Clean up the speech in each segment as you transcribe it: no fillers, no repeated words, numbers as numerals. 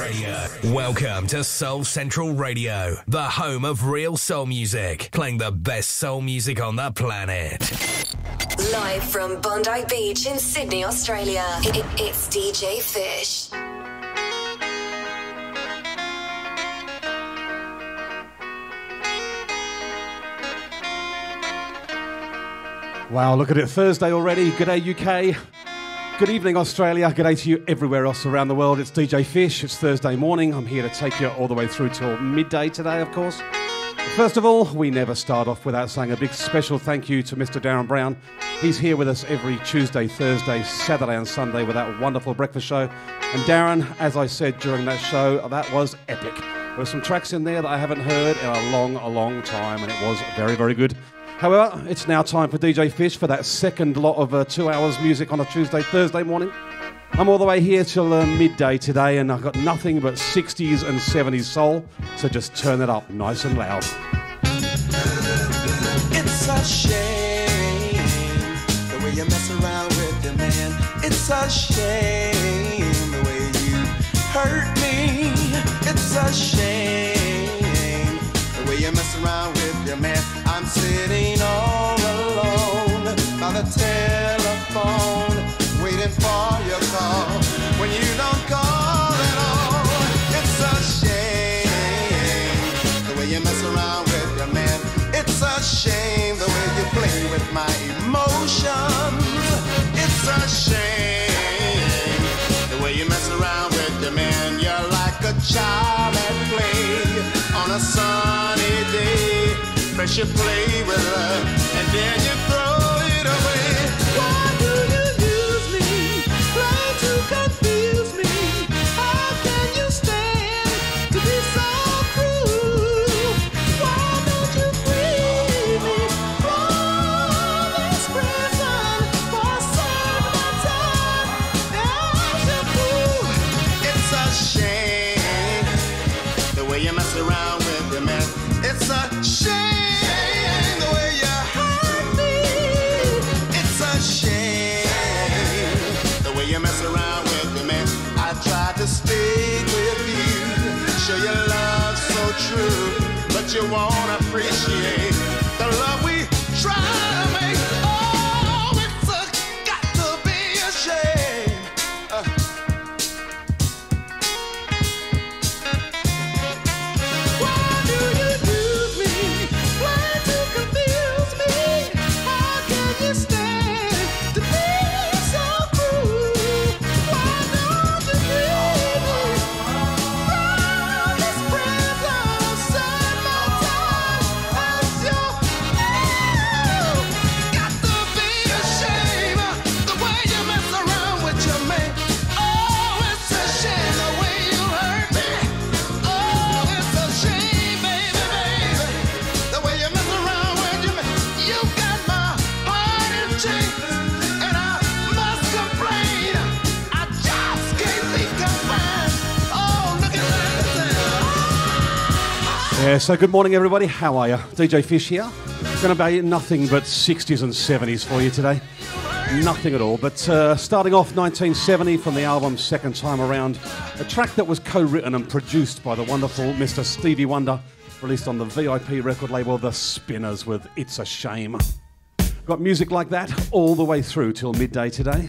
Radio. Welcome to Soul Central Radio, the home of real soul music, playing the best soul music on the planet. Live from Bondi Beach in Sydney, Australia, it's DJ Fish. Wow, look at it, Thursday already. G'day UK, good evening Australia, g'day to you everywhere else around the world. It's DJ Fish, it's Thursday morning. I'm here to take you all the way through till midday today, of course. First of all, we never start off without saying a big special thank you to Mr. Darren Brown. He's here with us every Tuesday, Thursday, Saturday and Sunday with that wonderful breakfast show. And Darren, as I said during that show, that was epic. There were some tracks in there that I haven't heard in a long time, and it was very, very good. However, it's now time for DJ Fish for that second lot of 2 hours music on a Tuesday, Thursday morning. I'm all the way here till midday today, and I've got nothing but 60s and 70s soul, so just turn it up nice and loud. It's a shame the way you mess around with your man. It's a shame the way you hurt me. It's a shame the way you mess around with your man. I'm sitting all alone by the telephone, waiting for your call when you don't call at all. It's a shame the way you mess around with your man. It's a shame the way you play with my emotions. It's a shame the way you mess around with your man. You're like a child at play on a sunny day. First you play with her and then you throw it away. Why do you use me? Try to confuse me. How can you stand to be so cruel? Why don't you free me from this prison for a certain time? As you fool, it's a shame the way you mess around with your man. It's a shame. Stay with you, show your love so true, but you won't appreciate the love we try to make. Oh, it's got to be a shame. Why do you use me? Try to confuse me. How can you stand to be so cruel? Why don't you Yeah, so good morning everybody, how are you? DJ Fish here. Going to be nothing but 60s and 70s for you today. Nothing at all, but starting off 1970 from the album Second Time Around, a track that was co-written and produced by the wonderful Mr. Stevie Wonder, released on the VIP record label The Spinners with It's a Shame. Got music like that all the way through till midday today.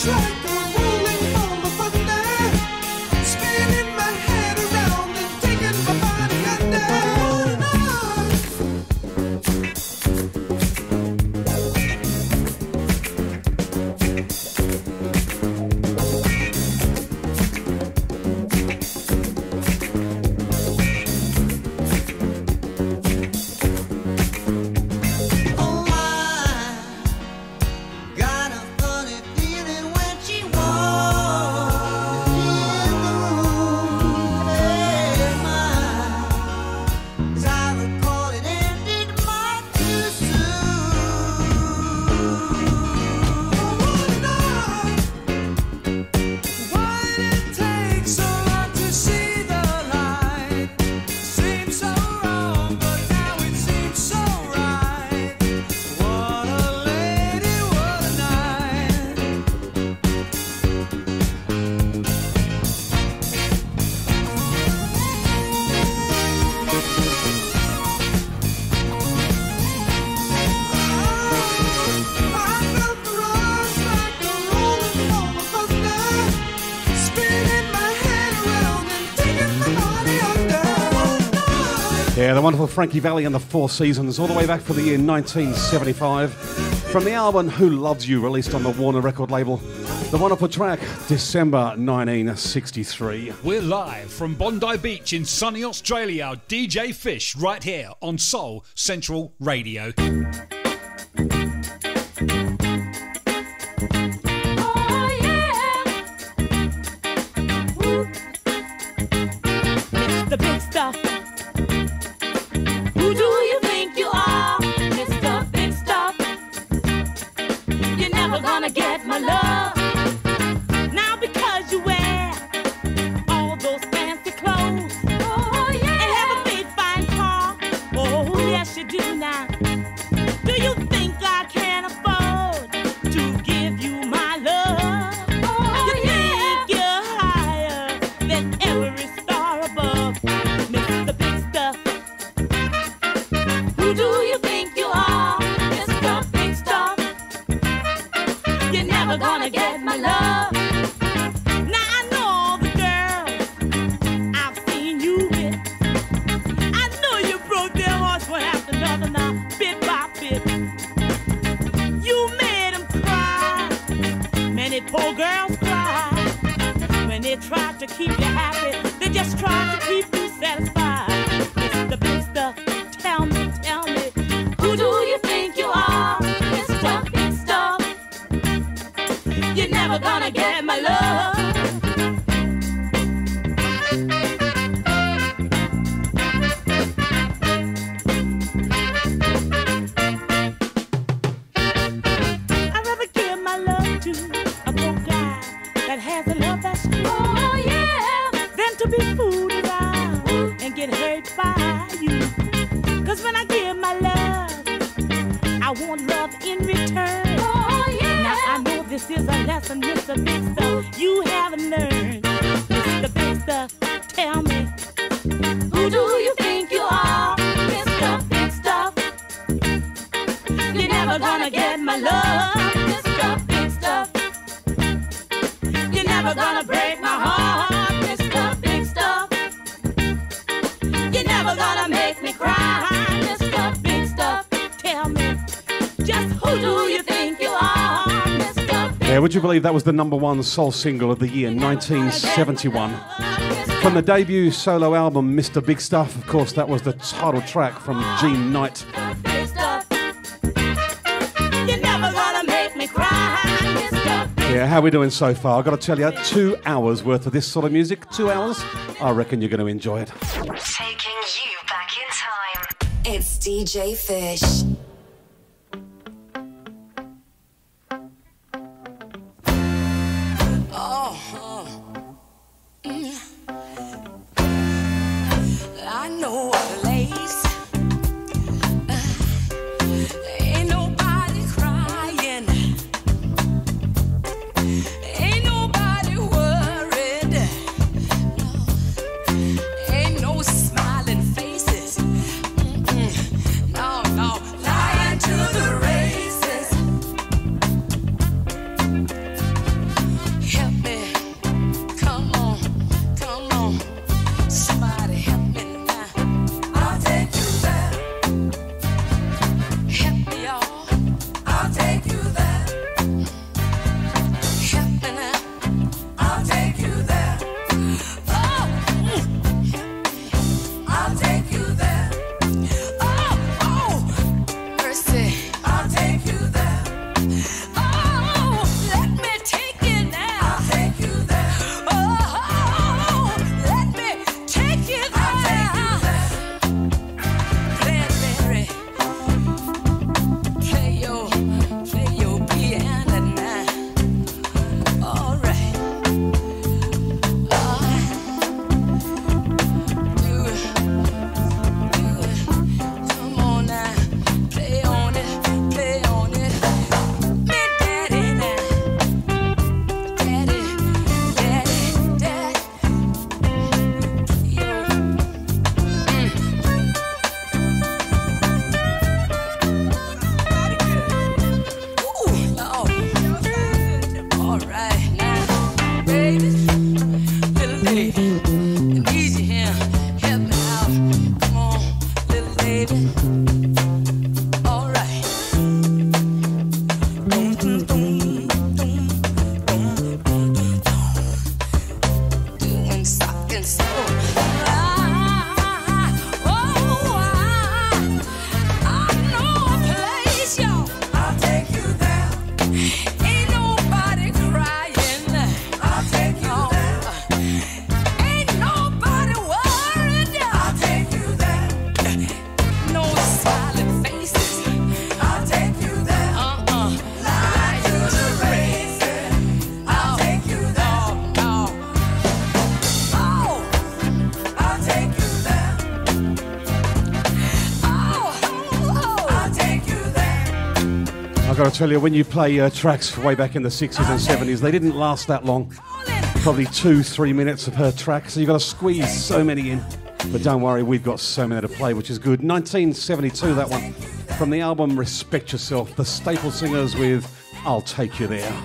Yeah, the wonderful Frankie Valli and the Four Seasons, all the way back from the year 1975. From the album Who Loves You, released on the Warner record label. The wonderful track, December 1963. We're live from Bondi Beach in sunny Australia. DJ Fish right here on Soul Central Radio. The big stuff. Who do you think you are, Mr. Big Stuff? You're never gonna get my love. Now because you wear all those fancy clothes, oh yeah, and have a big fine car, oh yes you do now. Do you think I can afford to give you my love? Oh, you think you're higher than every star above, Mr. Big Stuff? Who do you think you are, Mr. Big Stuff? You're never gonna get my love. Now I know all the girls I've seen you with. I know you broke their hearts one after another now, bit by bit. You made them cry. Many poor girls cry. When they try to keep you happy, they just try to keep you satisfied. Mr. Big Stuff, tell me, who do you think you are, Mr. Big Stuff? You're never gonna get my love. I'd rather give my love to a poor guy that has a love that's true, oh yeah, than to be fooled around and get hurt by you. Cause when I give my love, I want love in return. Oh yeah. Now I know this is a lesson, Mr. Big Stuff, you haven't learned. Mr. Big Stuff, tell me, who do you think you are, Mr. Big Stuff? You're never gonna get my love, Mr. Big Stuff. You're never gonna break my heart, Mr. Big Stuff. You're never gonna make me cry, Mr. Big Stuff. Tell me, just who do you think you are, Mr. Big Yeah, would you believe that was the #1 soul single of the year 1971? From the debut solo album, Mr. Big Stuff, of course, that was the title track from Gene Knight. Big Stuff. You're never gonna make me cry, Mr. Big Yeah, how are we doing so far? I've got to tell you, 2 hours worth of this sort of music. 2 hours. I reckon you're going to enjoy it. Taking you back in time. It's DJ Fish. I know a place. Ain't nobody crying. Ain't nobody worried. No. Ain't no smiling faces. No, no. Life I've got to tell you, when you play tracks way back in the 60s and 70s, they didn't last that long. Probably 2-3 minutes per track, so you've got to squeeze so many in. But don't worry, we've got so many to play, which is good. 1972, that one. From the album Respect Yourself, the Staple Singers with I'll Take You There.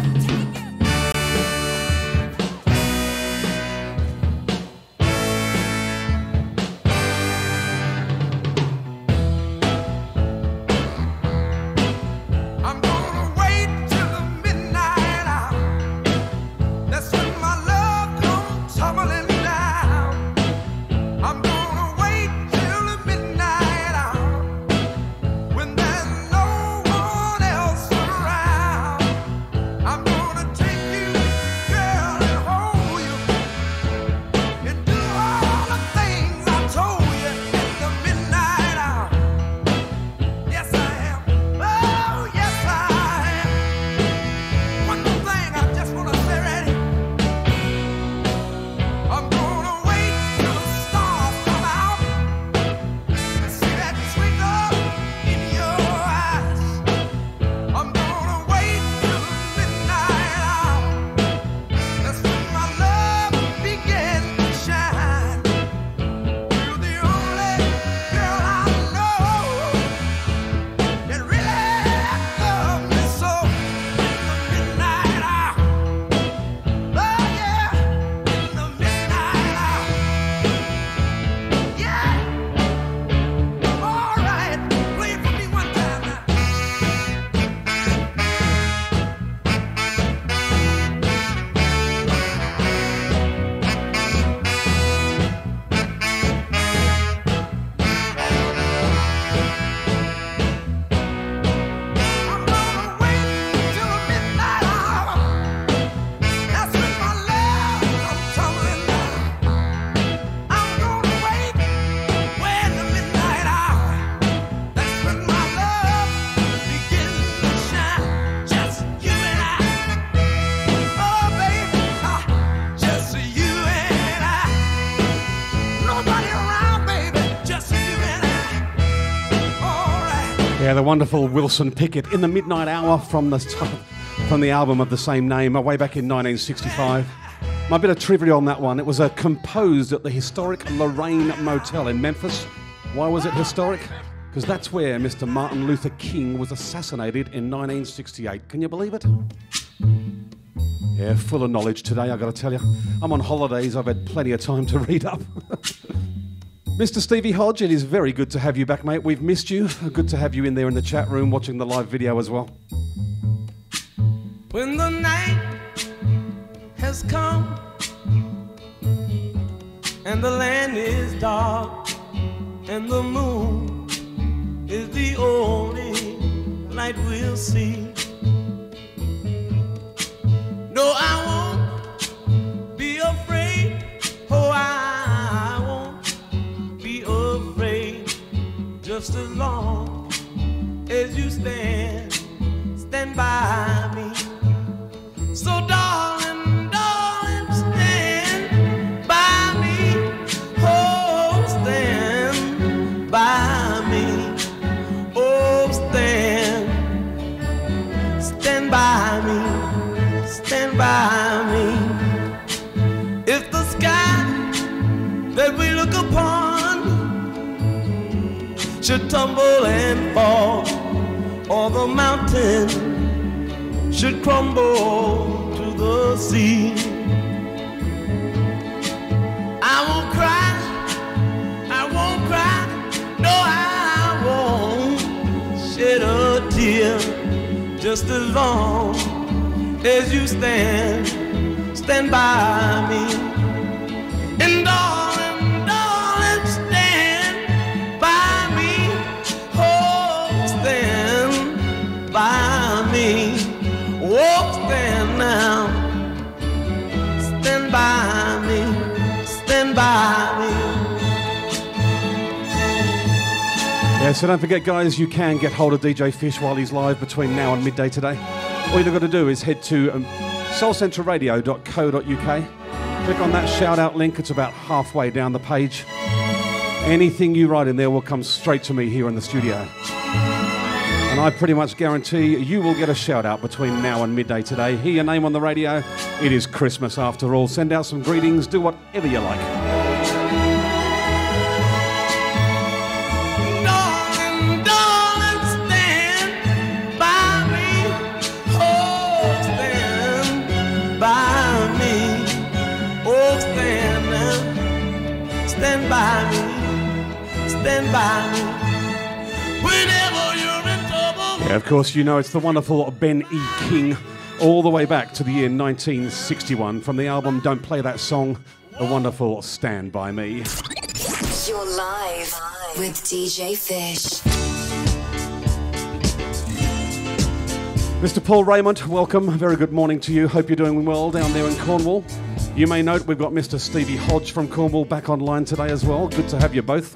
Yeah, the wonderful Wilson Pickett in the Midnight Hour from the album of the same name, way back in 1965. My bit of trivia on that one, it was composed at the historic Lorraine Motel in Memphis. Why was it historic? Because that's where Mr. Martin Luther King was assassinated in 1968. Can you believe it? Yeah, full of knowledge today, I've got to tell you. I'm on holidays, I've had plenty of time to read up. Mr. Stevie Hodge, it is very good to have you back, mate. We've missed you. Good to have you in there in the chat room watching the live video as well. When the night has come and the land is dark and the moon is the only light we'll see. No, I won't be afraid. Oh, I won't be afraid. Just as long as you stand by me. So darling, darling, stand by me. Oh, stand by me. Oh, stand by me. Stand by me. If the sky that we look upon should tumble and fall, or the mountain should crumble to see. I won't cry, no I won't shed a tear, just as long as you stand by me. And darling, stand by me, oh, stand by me, oh, stand now, stand by me, stand by me. Yeah, so don't forget, guys, you can get hold of DJ Fish while he's live between now and midday today. All you've got to do is head to soulcentralradio.co.uk. Click on that shout-out link. It's about halfway down the page. Anything you write in there will come straight to me here in the studio. And I pretty much guarantee you will get a shout-out between now and midday today. Hear your name on the radio. It is Christmas after all. Send out some greetings. Do whatever you like. Stand by me whenever you're in trouble. Yeah, of course, you know it's the wonderful Ben E. King, all the way back to the year 1961 from the album Don't Play That Song, the wonderful Stand By Me. You're live with DJ Fish. Mr. Paul Raymond, welcome. Very good morning to you. Hope you're doing well down there in Cornwall. You may note we've got Mr. Stevie Hodge from Cornwall back online today as well. Good to have you both.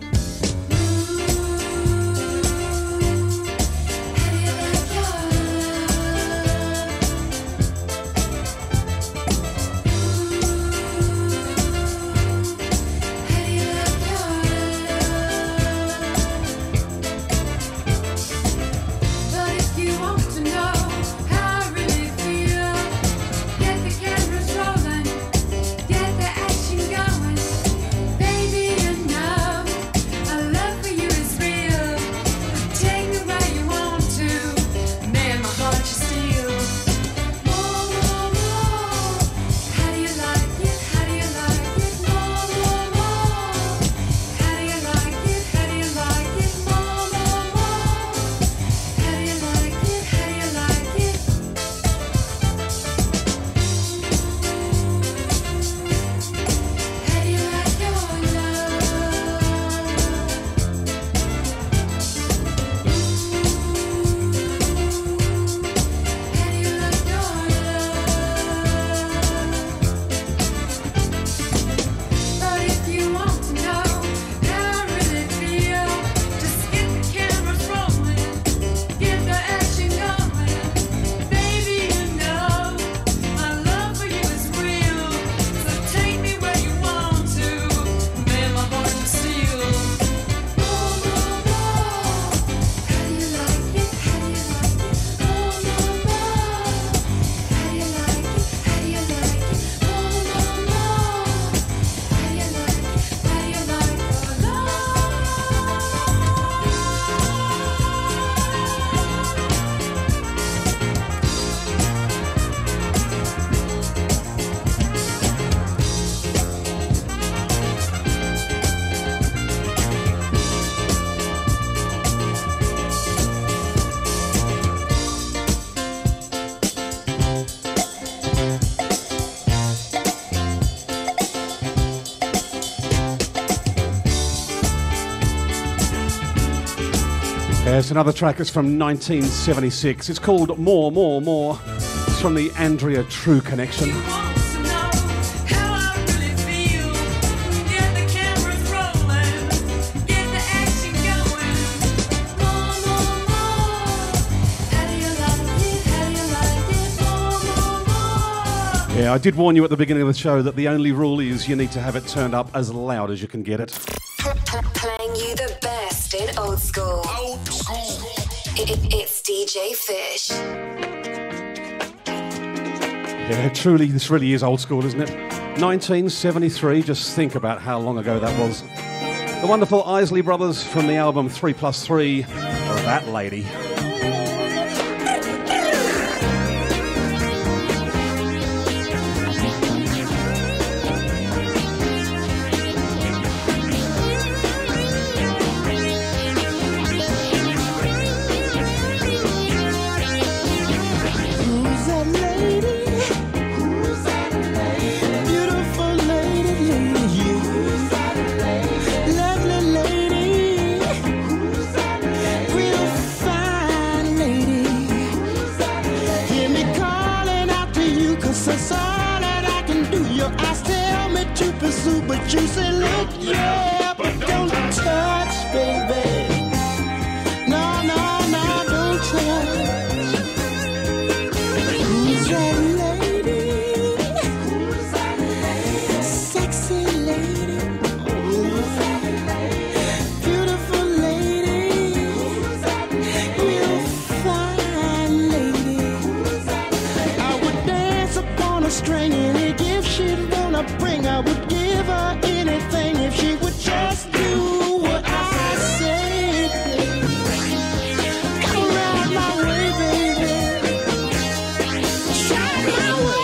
There's another track that's from 1976. It's called More, More, More. It's from the Andrea True Connection. Yeah, I did warn you at the beginning of the show that the only rule is you need to have it turned up as loud as you can get it. Playing you the best in old school. It's DJ Fish. Yeah, truly, this really is old school, isn't it? 1973, just think about how long ago that was. The wonderful Isley Brothers from the album 3+3, That Lady. 'cause that's all that I can do. Your eyes tell me to pursue, but you say look, yeah, but don't touch, baby. No, no, no, don't touch. Who's that lady? Who's that lady? Sexy lady. Who's that lady? Beautiful lady. Who's that lady? Real fine lady. Who's that lady? I would dance upon a string, any gift she'd wanna bring. I would give her anything if she would just do what I say. Come around my way, baby. Try my way.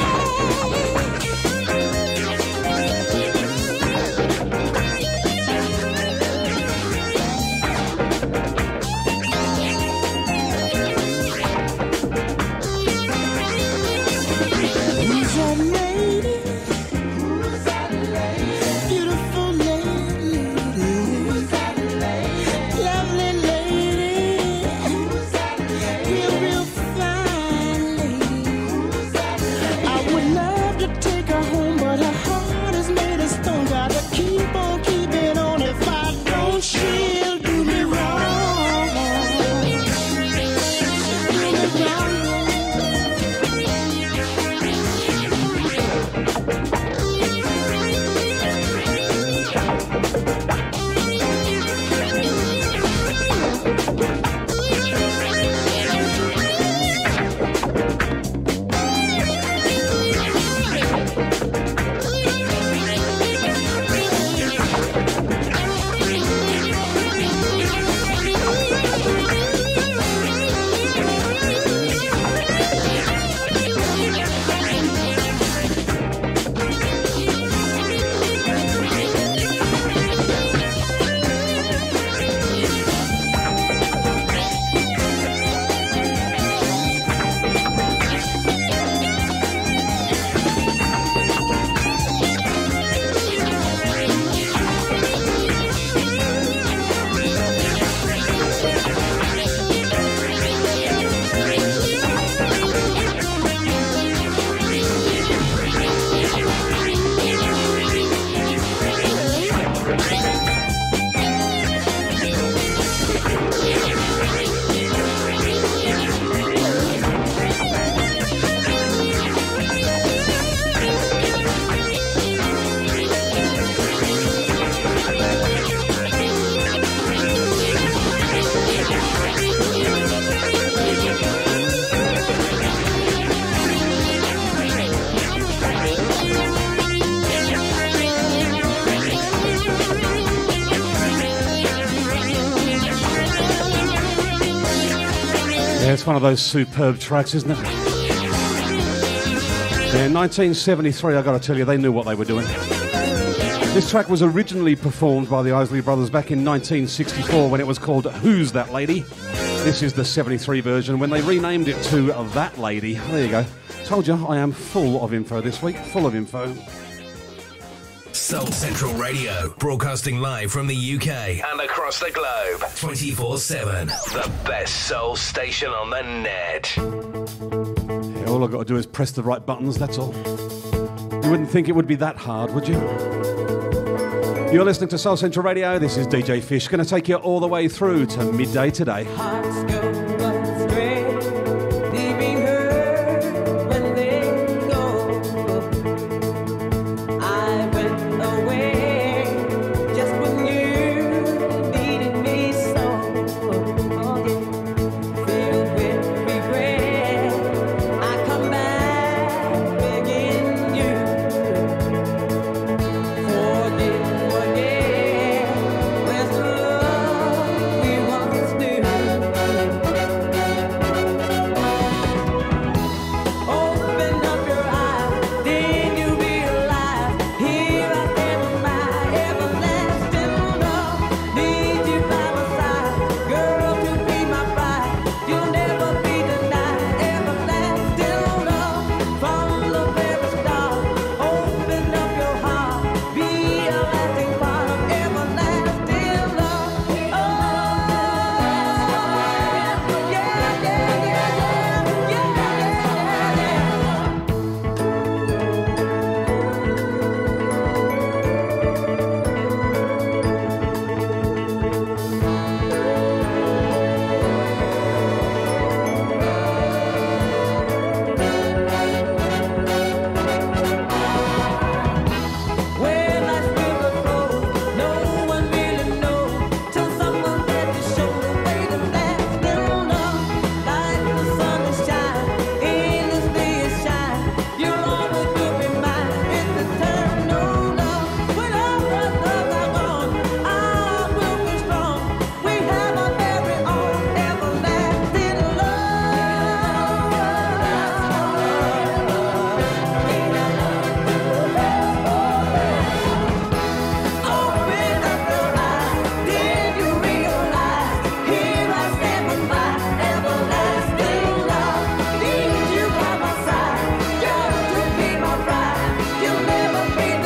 Who's that lady? Who's that lady? Beautiful lady. Who's that lady? Lovely lady. Who's that lady? Real, real fine lady. Who's that lady? I would love to take her home, but her heart is made of stone. Gotta keep on keeping on. If I don't, she'll do me wrong. Do me wrong. Yeah, it's one of those superb tracks, isn't it? Yeah, 1973, I got to tell you, they knew what they were doing. This track was originally performed by the Isley Brothers back in 1964 when it was called Who's That Lady? This is the 73 version when they renamed it to That Lady. There you go. Told you, I am full of info this week, full of info. Soul Central Radio, broadcasting live from the UK and across the globe, 24/7. The best soul station on the net. Yeah, all I've got to do is press the right buttons, that's all. You wouldn't think it would be that hard, would you? You're listening to Soul Central Radio. This is DJ Fish, going to take you all the way through to midday today. Hearts go astray, leaving her when they go. I went away just when you needed me so. Oh, yeah. Filled with regret, I come back begging you. Forget, where's the love we once knew?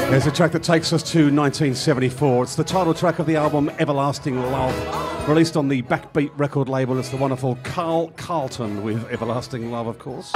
There's a track that takes us to 1974. It's the title track of the album Everlasting Love, released on the Backbeat record label. It's the wonderful Carl Carlton with Everlasting Love, of course.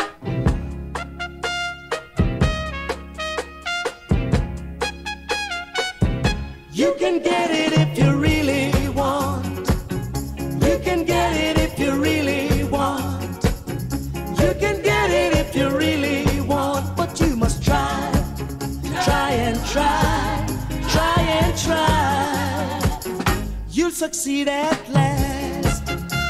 You can get it if you really want. You can get it if you really want. You can get it if you really want, but you must try. Try and try, try and try. You'll succeed at last.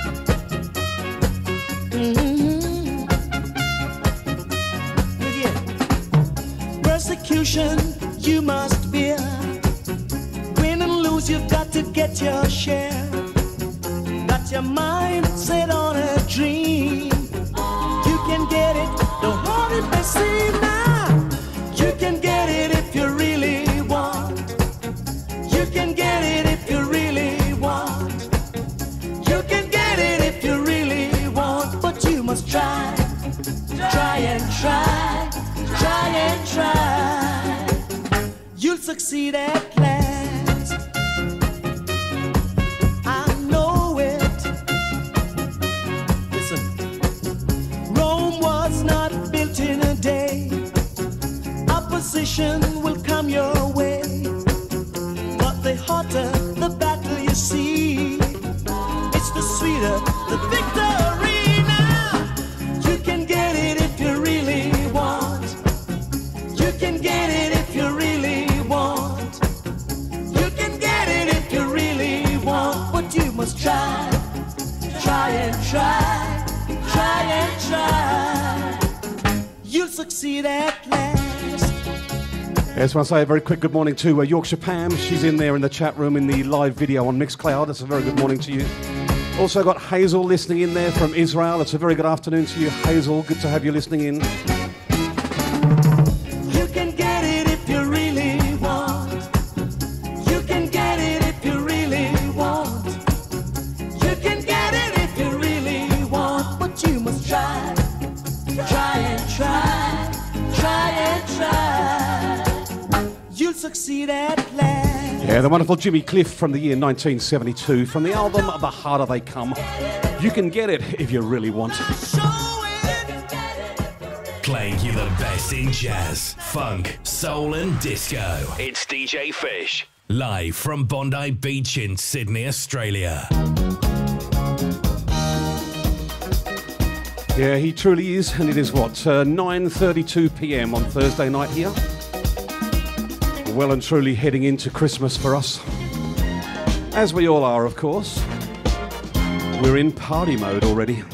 Yeah. Persecution you must bear. Win and lose, you've got to get your share. Got your mind set on a dream. You can get it, don't hold it by seem now. You can get it if you really want. You can get it if you really want. You can get it if you really want, but you must try. Try and try. Try and try. You'll succeed at last. I know it. Listen. Rome was not built in a day. Opposition will come your way, but the hotter the battle you see, it's the sweeter the victory. Now you can get it if you really want. You can get it if you really want. You can get it if you really want, but you must try. Try and try. Try and try. You'll succeed at last. I just want to say a very quick good morning to Yorkshire Pam. She's in there in the chat room in the live video on Mixcloud. It's a very good morning to you. Also got Hazel listening in there from Israel. It's a very good afternoon to you, Hazel. Good to have you listening in. You can get it if you really want. You can get it if you really want. You can get it if you really want, but you must try. Try and try. Try and try. You'll succeed at last. Yeah, the wonderful Jimmy Cliff from the year 1972, from the album The Harder They Come. You can get it if you really want. Playing you the best in jazz, funk, soul and disco. It's DJ Fish, live from Bondi Beach in Sydney, Australia. Yeah, he truly is, and it is what, 9:32 p.m. on Thursday night here. Well and truly heading into Christmas for us. As we all are, of course. We're in party mode already.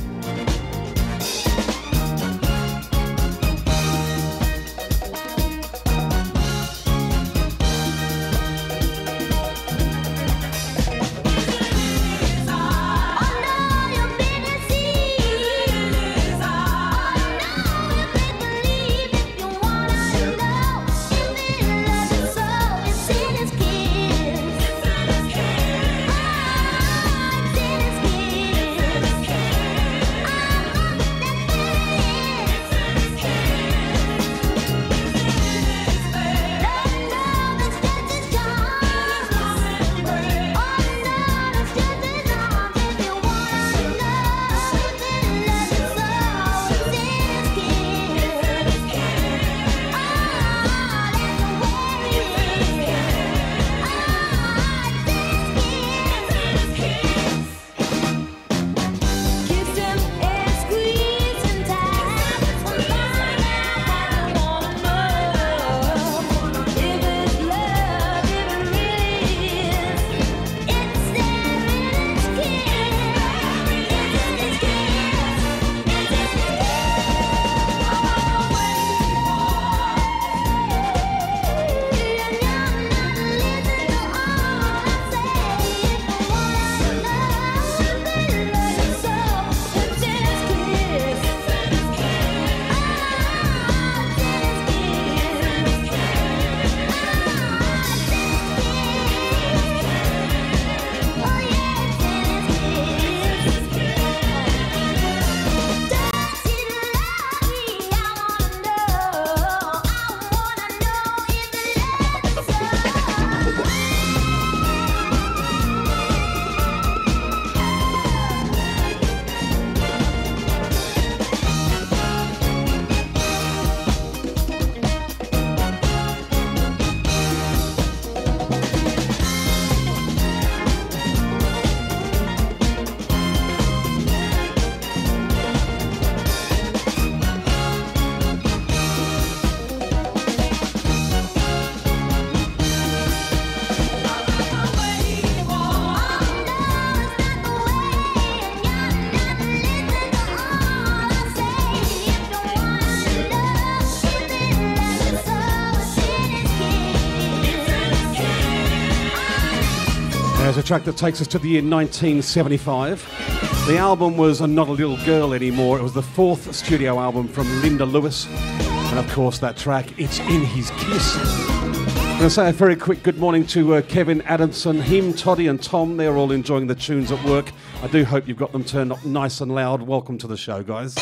There's a track that takes us to the year 1975. The album was Not a Little Girl Anymore. It was the fourth studio album from Linda Lewis. And of course that track, It's in His Kiss. I'm going to say a very quick good morning to Kevin Adamson, him, Toddy and Tom. They're all enjoying the tunes at work. I do hope you've got them turned up nice and loud. Welcome to the show, guys.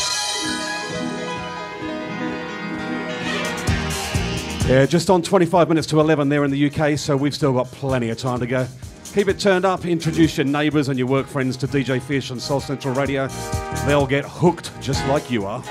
Yeah, just on 25 minutes to 11 there in the UK, so we've still got plenty of time to go. Keep it turned up, introduce your neighbours and your work friends to DJ Fish and Soul Central Radio. They'll get hooked just like you are.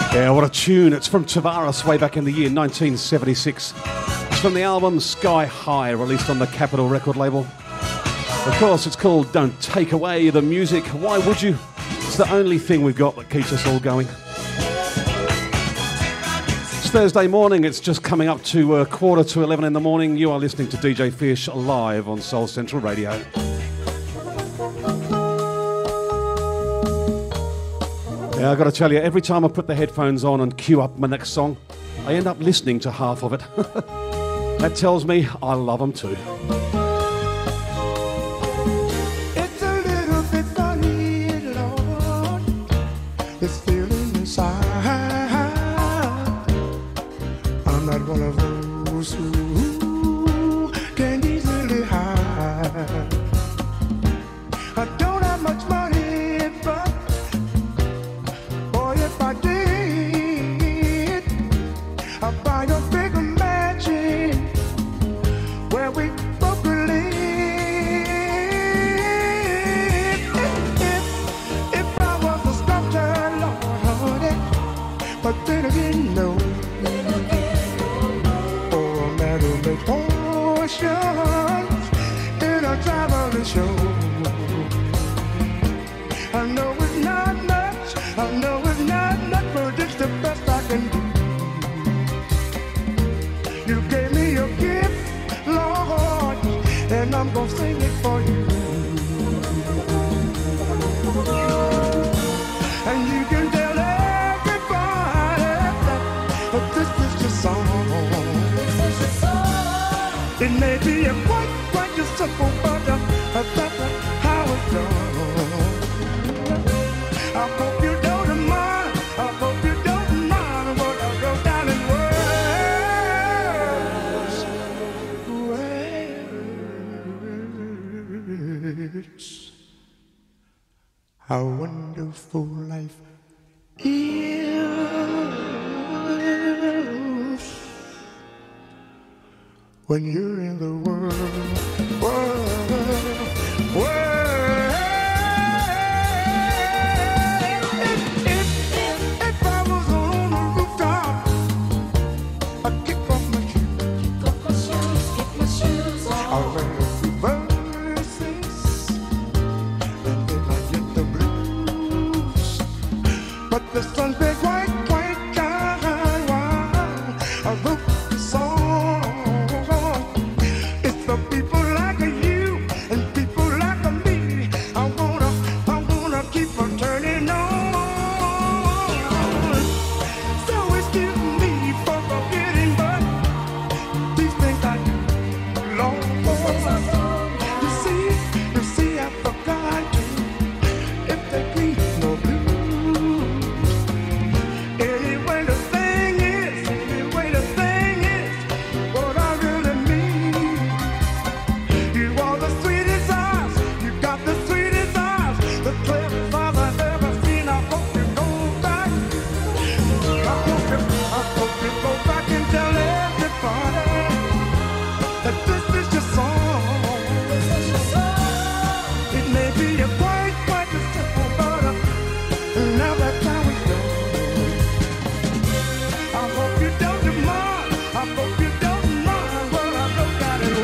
Yeah, what a tune. It's from Tavares way back in the year 1976. It's from the album Sky High, released on the Capitol record label. Of course, it's called Don't Take Away the Music. Why would you? It's the only thing we've got that keeps us all going. It's Thursday morning. It's just coming up to 11:15 in the morning. You are listening to DJ Fish live on Soul Central Radio. Yeah, I've got to tell you, every time I put the headphones on and cue up my next song, I end up listening to half of it. That tells me I love them too. It's a little bit funny, Lord, this feeling inside. I'm not one of those who can easily hide. I don't have much money, but if I did, I'd buy a bigger mansion where we both live. If I was a sculptor, Lord, but then again, no. Or a man who makes potions in a traveling show. I know it's not much, I know it's not much, but it's the best I can do. You gave me a gift, Lord, and I'm gonna sing it for you. And you can tell everybody that this is your song. It may be a quite a simple, but that's how it's done. I hope you don't mind, I hope you don't mind what I wrote down in words. How wonderful life is when you're in the world. If I was on the rooftop, I'd kick off my shoes, I'll learn a few verses, and then I get the blues. But the sun's been quite kind while I wrote the song. It's the people like you and people like me. I wanna keep on turning on. So excuse me for forgetting, but these things I do long for. You see, I forgot to. If they green no blues. Anyway, the thing is, what I really mean. You are the sweetest eyes, you got the sweetest eyes, the clearest eyes I've ever seen. I hope you go back. I hope you go back and tell everybody that this is your song. It may be a quite a simple, but now that's how it goes. I hope you don't mind, I hope you don't mind what I wrote down in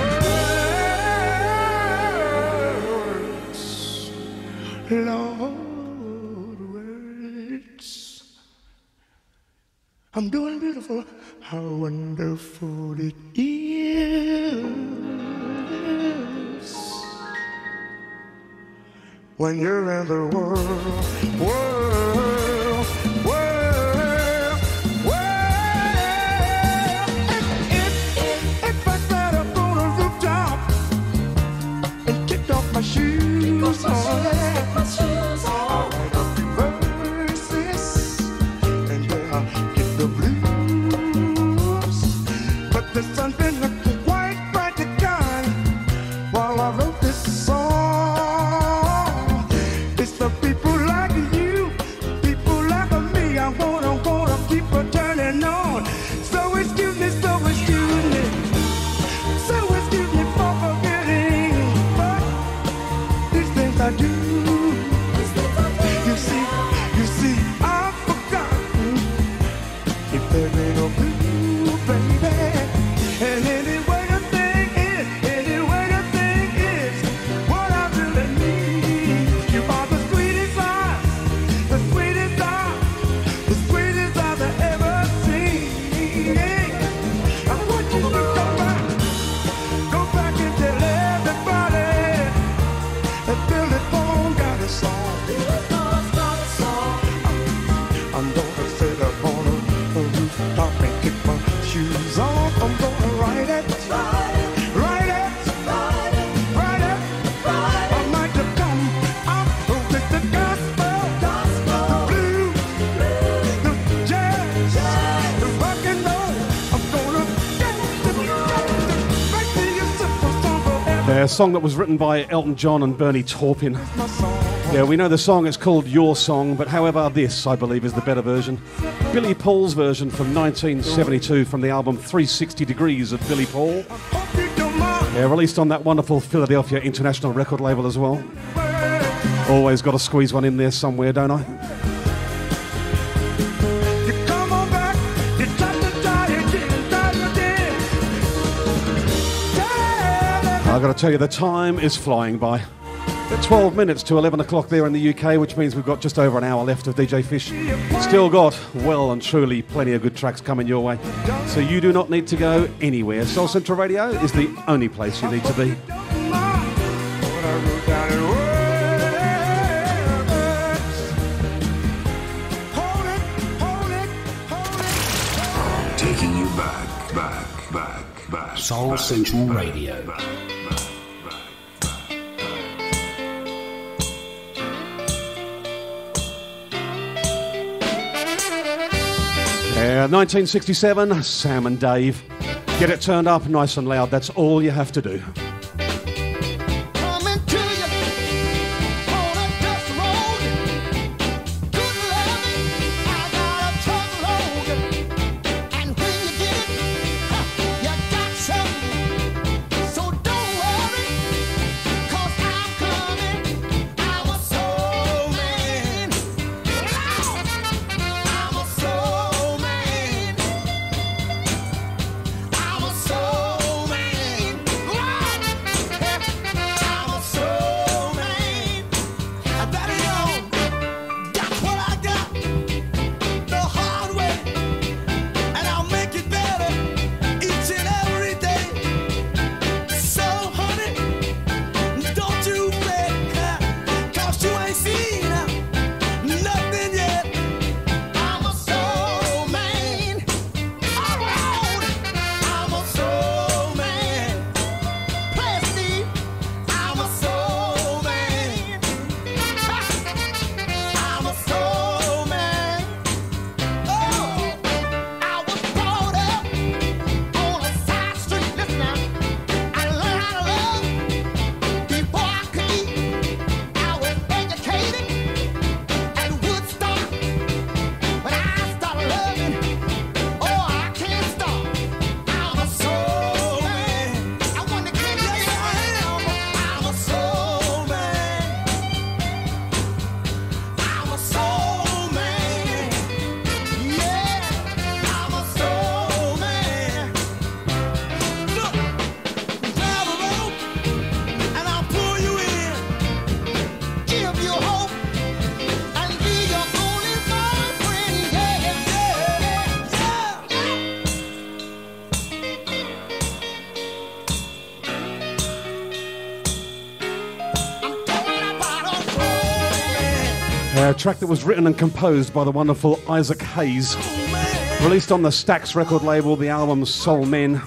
words. Lord, words. I'm doing beautiful. How wonderful it is when you're in the world. If I sat up on a rooftop and kicked off my shoes, I'll write a few verses, and then I'll get the blues. But the sun's been looking quite bright to shine while I wrote this song. It's the people like you, people like me. I wanna keep on turning on. So excuse me for forgetting, but these things I do. a song. I'm gonna sit up on a rooftop and kick my shoes off. I'm gonna write it. I might have come out with the gospel, the blues, the jazz, the rock and roll. I'm gonna get A song that was written by Elton John and Bernie Taupin. Yeah, we know the song is called Your Song, but however, this, I believe, is the better version. Billy Paul's version from 1972 from the album 360 Degrees of Billy Paul. Yeah, released on that wonderful Philadelphia International record label as well. Always got to squeeze one in there somewhere, don't I? I've got to tell you, the time is flying by. 12 minutes to 11 o'clock there in the UK, which means we've got just over an hour left of DJ Fish. Still got, well and truly, plenty of good tracks coming your way. So you do not need to go anywhere. Soul Central Radio is the only place you need to be. Taking you back. Soul Central Radio. 1967, Sam and Dave. Get it turned up nice and loud, that's all you have to do. A track that was written and composed by the wonderful Isaac Hayes. Released on the Stax record label, the album Soul Men.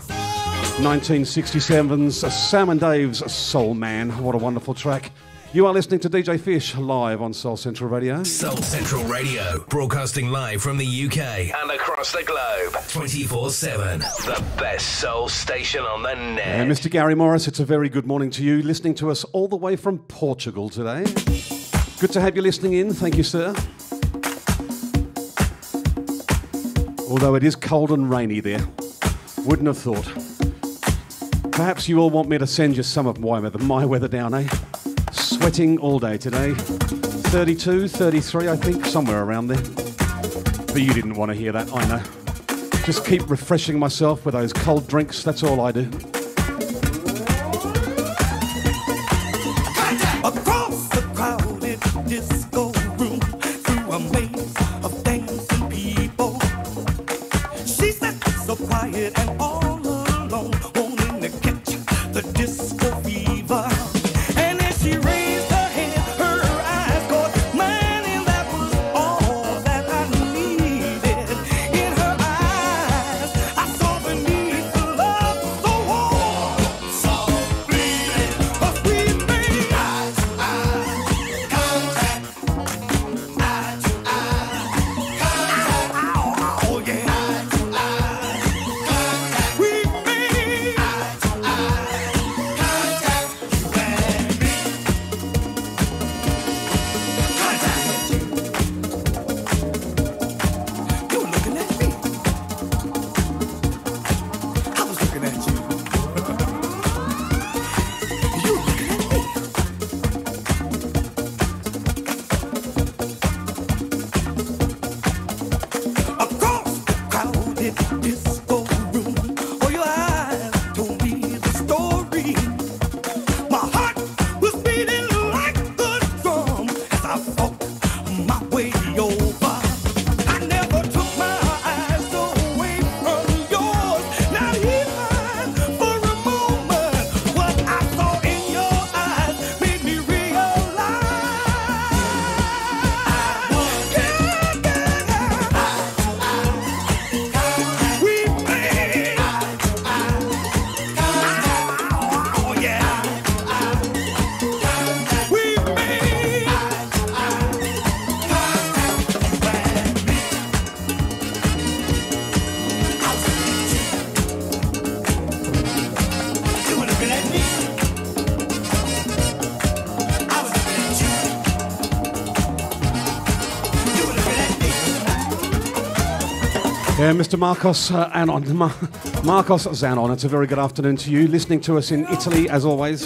1967's Sam and Dave's Soul Man. What a wonderful track. You are listening to DJ Fish live on Soul Central Radio. Soul Central Radio, broadcasting live from the UK and across the globe. 24/7. The best soul station on the net. Mr. Gary Morris, it's a very good morning to you, listening to us all the way from Portugal today. Good to have you listening in. Thank you, sir. Although it is cold and rainy there. Wouldn't have thought. Perhaps you all want me to send you some of my weather down, eh? Sweating all day today. 32, 33, I think, somewhere around there. But you didn't want to hear that, I know. Just keep refreshing myself with those cold drinks, that's all I do. Across the crowded disco room, through a maze of dancing people, she sat so quiet and all alone, wanting to catch the disco fever. And as she raised her head, her eyes Yeah, Mr. Marcos Marcos Zanon, it's a very good afternoon to you. Listening to us in Italy, as always.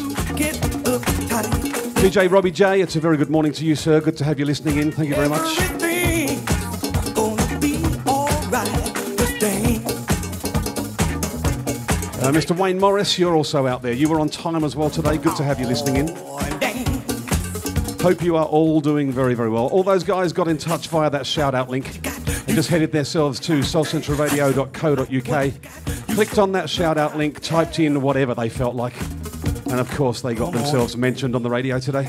DJ Robbie J, it's a very good morning to you, sir. Good to have you listening in. Thank you very much. Mr. Wayne Morris, you're also out there. You were on time as well today. Good to have you listening in. Hope you are all doing very, very well. All those guys got in touch via that shout-out link. They just headed themselves to soulcentralradio.co.uk, clicked on that shout-out link, typed in whatever they felt like, and of course they got themselves mentioned on the radio today.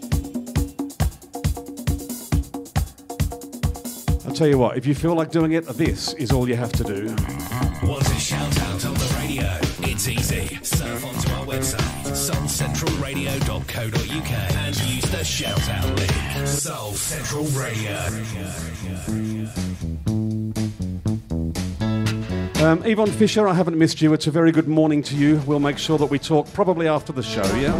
I'll tell you what, if you feel like doing it, this is all you have to do. Want a shout-out on the radio? It's easy. Surf onto our website, soulcentralradio.co.uk, and use the shout-out link. Soul Central Radio. Yvonne Fisher, I haven't missed you. It's a very good morning to you. We'll make sure that we talk probably after the show, yeah?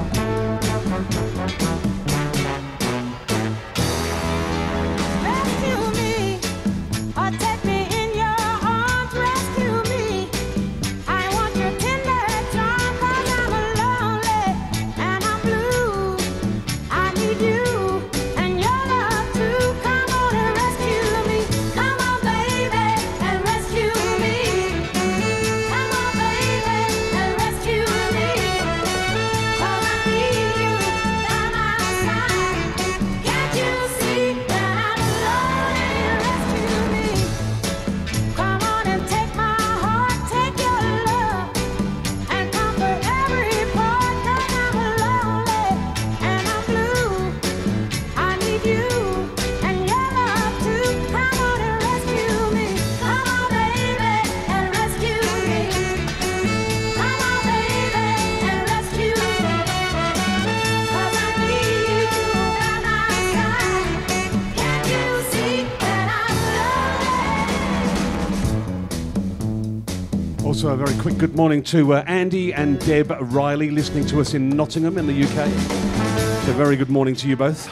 Also, a very quick good morning to Andy and Deb Riley listening to us in Nottingham in the UK. So, very good morning to you both.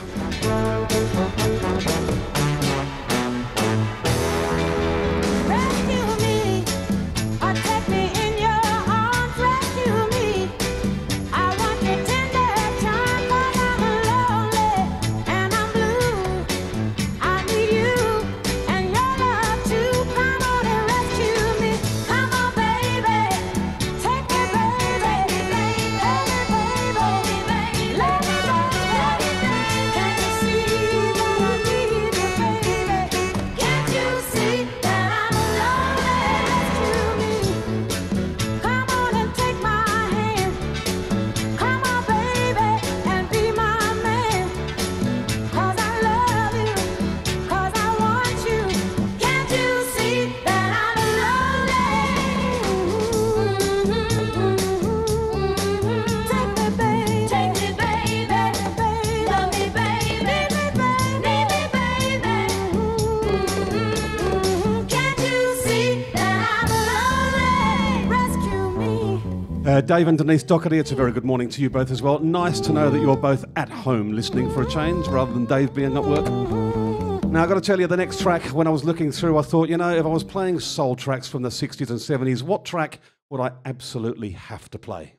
Dave and Denise Doherty, it's a very good morning to you both as well. Nice to know that you're both at home listening for a change rather than Dave being at work. Now, I've got to tell you, the next track, when I was looking through, I thought, you know, if I was playing soul tracks from the 60s and 70s, what track would I absolutely have to play?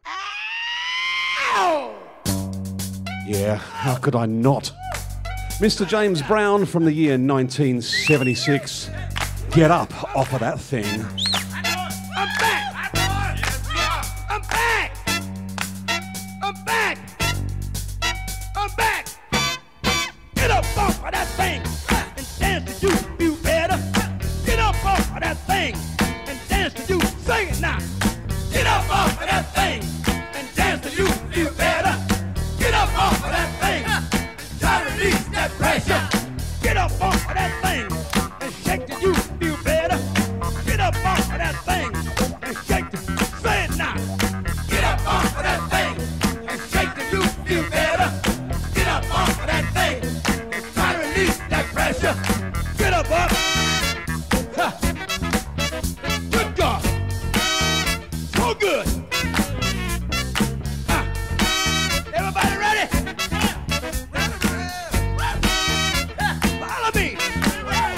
Ow! Yeah, how could I not? Mr. James Brown from the year 1976. Get up off of that thing. Follow me.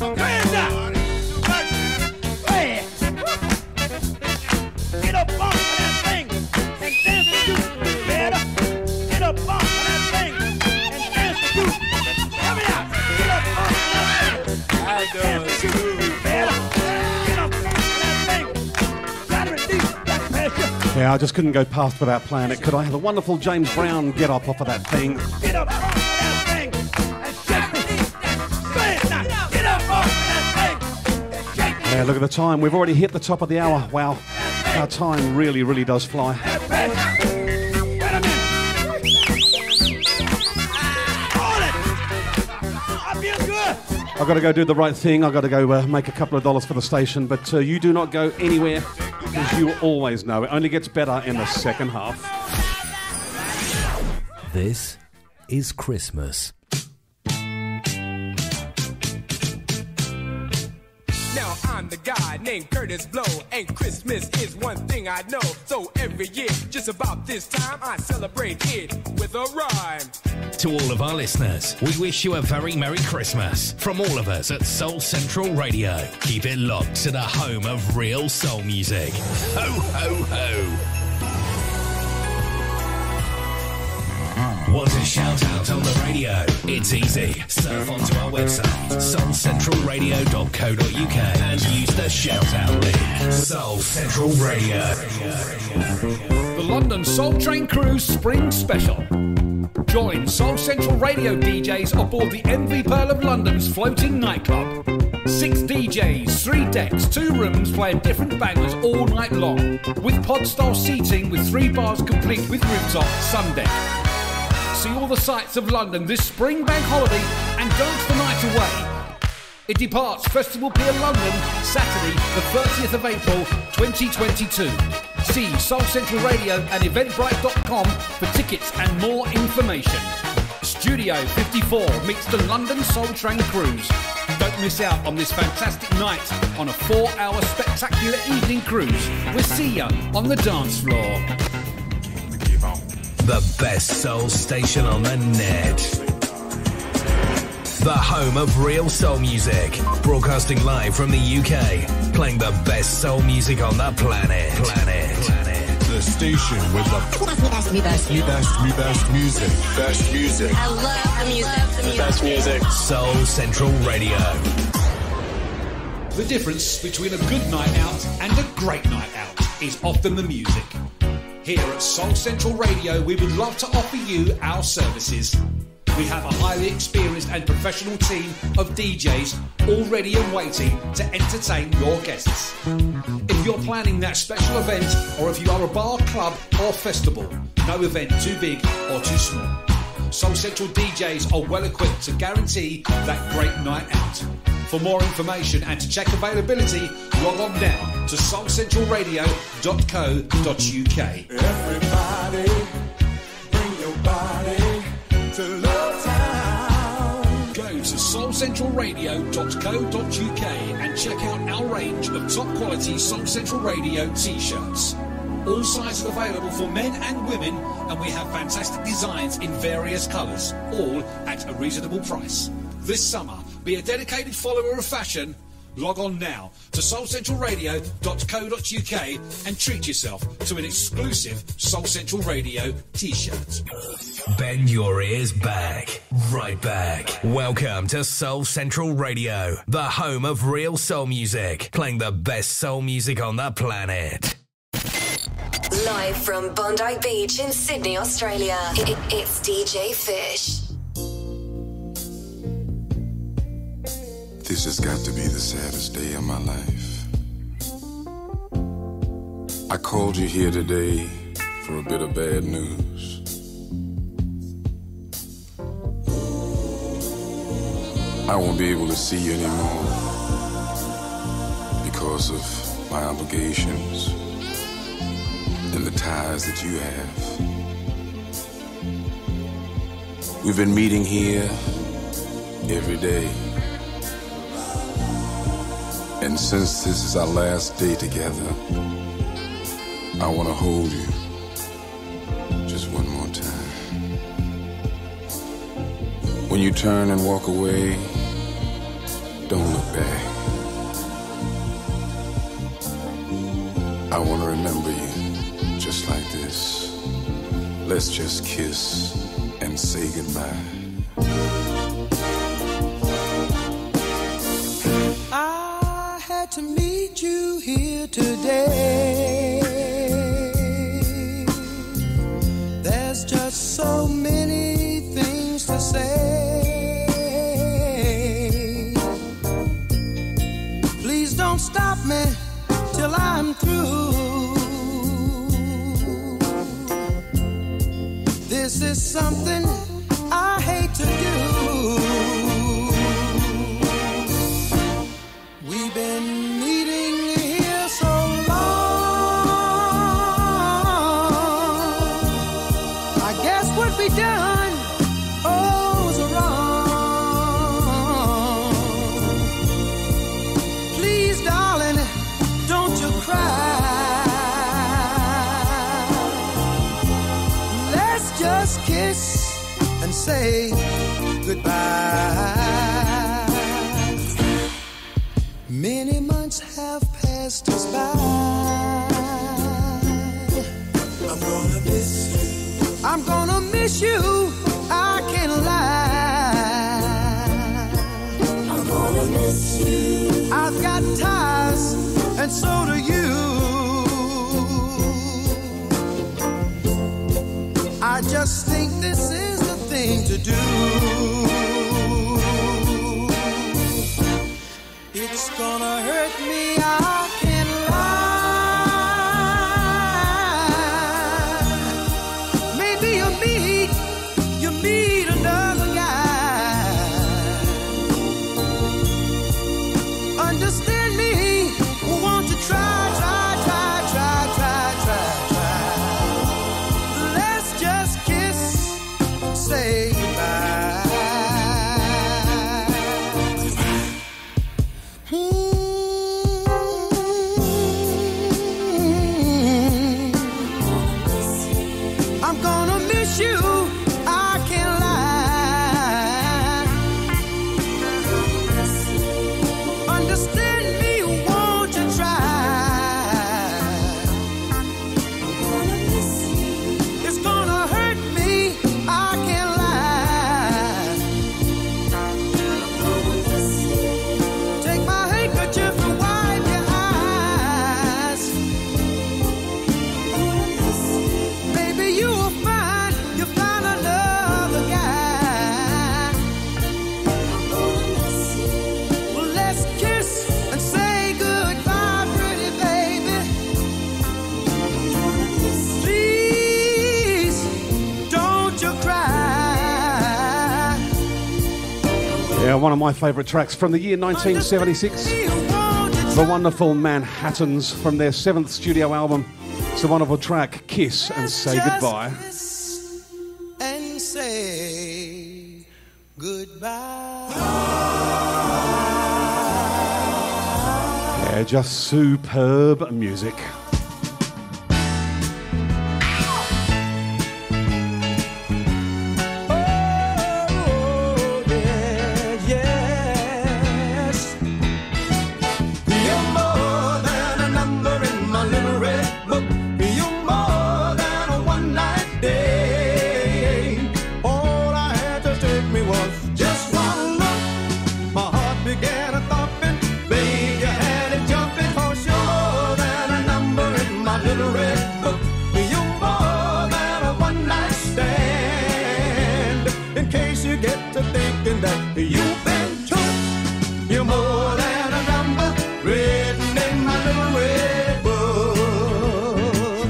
Hands up. Go ahead. Get up on that thing and dance the juice. Better. Get up on that thing and dance the juice. Help me out. Get up on that thing. Dance the juice. Better. Get up on that thing. Gotta reduce that pressure. Yeah, I just couldn't go past without playing it, could I? The wonderful James Brown, Get Up Off of That Thing. Get up off that thing and shake me. Say it now. Get up off that thing and shake me. Yeah, look at the time. We've already hit the top of the hour. Wow, our time really, really does fly. Wait a minute. Hold it. I feel good. I've got to go do the right thing. I've got to go make a couple of dollars for the station. But you do not go anywhere, because you always know it only gets better in the second half. This is Christmas. Now I'm the guy named Curtis Blow, and Christmas is one thing I know. So every year, just about this time, I celebrate it with a rhyme. To all of our listeners, we wish you a very Merry Christmas from all of us at Soul Central Radio. Keep it locked to the home of real soul music. Ho, ho, ho. Want a shout out on the radio? It's easy. Surf onto our website, soulcentralradio.co.uk, and use the shout out link. Soul Central Radio. The London Soul Train Cruise Spring Special. Join Soul Central Radio DJs aboard the MV Pearl of London's floating nightclub. 6 DJs, 3 decks, 2 rooms playing different bangers all night long, with pod-style seating with 3 bars complete with rooftop sun deck. See all the sights of London this spring bank holiday and dance the night away. It departs Festival Pier London, Saturday the 30th of April 2022. See Soul Central Radio and eventbrite.com for tickets and more information. Studio 54 meets the London Soul Train Cruise. Don't miss out on this fantastic night on a 4-hour spectacular evening cruise. We'll see you on the dance floor. The best soul station on the net. The home of real soul music. Broadcasting live from the UK. Playing the best soul music on the planet. The station with the best music. Best music. I love the music. The best music. Soul Central Radio. The difference between a good night out and a great night out is often the music. Here at Soul Central Radio, we would love to offer you our services. We have a highly experienced and professional team of DJs all ready and waiting to entertain your guests. If you're planning that special event, or if you are a bar, club or festival, no event too big or too small. Soul Central DJs are well equipped to guarantee that great night out. For more information and to check availability, log on now to soulcentralradio.co.uk. Everybody, bring your body to Love Town. Go to soulcentralradio.co.uk and check out our range of top quality Soul Central Radio t-shirts. All sizes available for men and women, and we have fantastic designs in various colours, all at a reasonable price. This summer, be a dedicated follower of fashion. Log on now to soulcentralradio.co.uk and treat yourself to an exclusive Soul Central Radio t-shirt. Bend your ears back, right back. Welcome to Soul Central Radio, the home of real soul music, playing the best soul music on the planet. Live from Bondi Beach in Sydney, Australia. It's DJ Fish. This has got to be the saddest day of my life. I called you here today for a bit of bad news. I won't be able to see you anymore because of my obligations and the ties that you have. We've been meeting here every day. And since this is our last day together, I want to hold you just one more time. When you turn and walk away, Don't look back. I want to remember you just like this. Let's just kiss and say goodbye. I had to meet you here today. There's just so many things to say. Please don't stop me till I'm through. This is something I hate to do. We've been meeting here so long. I guess what we done, was wrong. Please, darling, don't you cry. Let's just kiss and say goodbye. Many months have passed us by. I'm gonna miss you. I'm gonna miss you. I can't lie. I'm gonna miss you. I've got ties, and so do you. I just think this is the thing to do. It's gonna hurt me, I can't lie. Maybe you meet another guy. Understand me, want to try. Let's just kiss, say goodbye. I'm gonna miss you, I can't lie. Understand me, won't you try? It's gonna hurt me, I can't lie. Take my handkerchief and wipe your eyes. Baby, you'll find another guy. Well, let's kiss and say goodbye, pretty baby. Please, don't you cry. Yeah, one of my favourite tracks from the year 1976. The wonderful Manhattans from their 7th studio album. It's a wonderful track, Kiss and Say Goodbye. And say goodbye. Yeah, just superb music. Yes. You're more than a number in my little red book. You're more than a one-night day. All I had to take me was just one look. My heart began a thumping. Babe, you had it jumping. 'Cause you're more than a number in my little red book. You're more than a one-night stand. In case you get to thinking that you've been took, you're more than a number written in my little red book.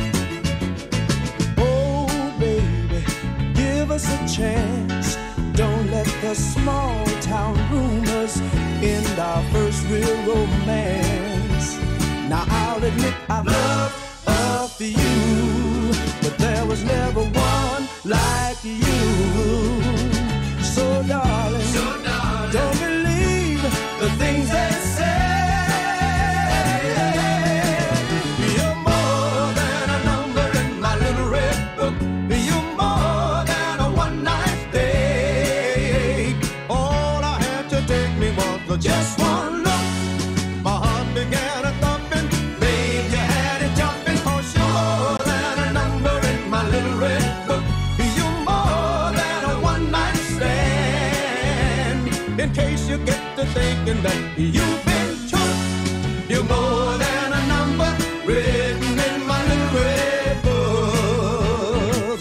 Oh, baby, give us a chance. Don't let the small town rumors end our first real romance. Now I'll admit I've loved you, but there was never one like you. So darling, don't believe the things they say. You're more than a number in my little red book. You're more than a one-night stay. All I had to take me was thinking that you've been took. You're more than a number written in my little red book.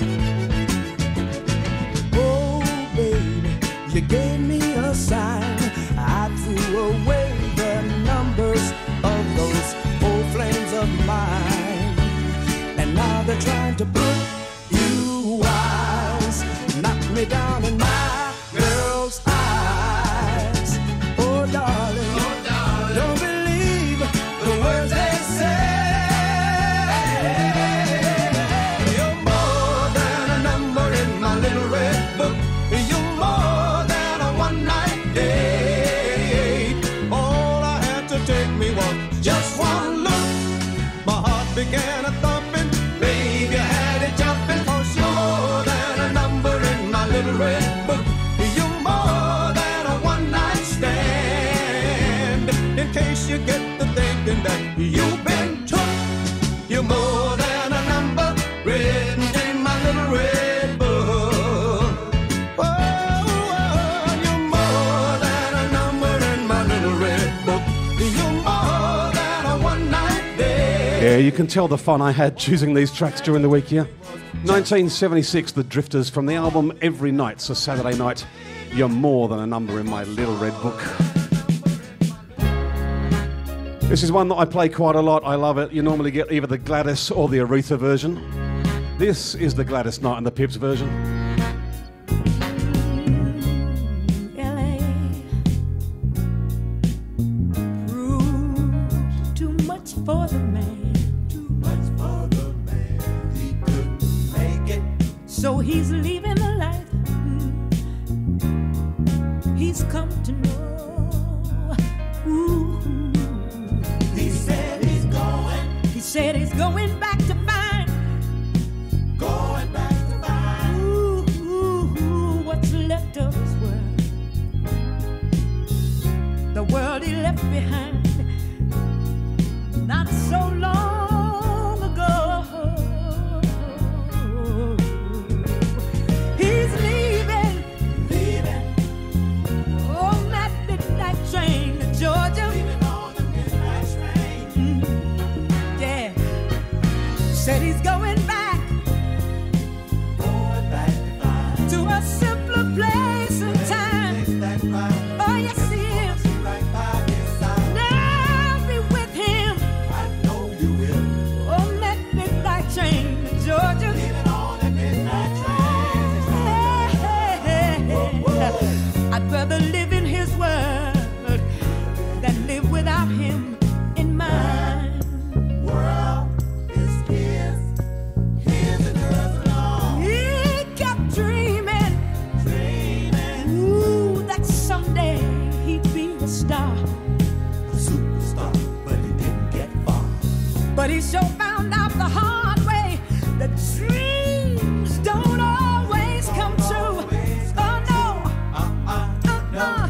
Oh, baby, you gave me a sign. I threw away the numbers of those old flames of mine. And now they're trying to put you wise, knock me down in my girl's eyes. Oh, darling, don't believe the words they say. You're more than a number in my little red book. You're more than a one-night date. All I had to take me was just one look. My heart began a thumping. Baby, I had it jumping. 'Cause you're more than a number in my little red book. You're more than a one-night stand. In case you get to thinking that you've been took, you're more than a number written in my little red book. Oh, you're more than a number in my little red book. You're more than a one-night stand. Yeah, you can tell the fun I had choosing these tracks during the week here. 1976, The Drifters, from the album Every Night's a Saturday Night. You're more than a number in my little red book. This is one that I play quite a lot. I love it. You normally get either the Gladys or the Aretha version. This is the Gladys Knight and the Pips version. LA proved too much for the man. Too much for the man. He couldn't make it. So he's leaving the life he's come to know. Ooh. He said he's going. He said he's going back to find. Going back to find. Ooh, what's left of his world. The world he left behind not so long ago. He's leaving on that midnight train to Georgia. Leaving on the midnight train. Yeah, said he's going back Going back to find. to a simpler place and time. Takes that ride. Oh, yes, he is. Right by his side. Now be with him I know you will. on that midnight train to Georgia. Leaving on the midnight train. I'd rather live in his world than live without him in mine. World is his. His and hers alone. He kept dreaming, ooh, that someday he'd be a star. Superstar, but he didn't get far. But he sure found out the hard way that dreams don't always come true. Oh no, No.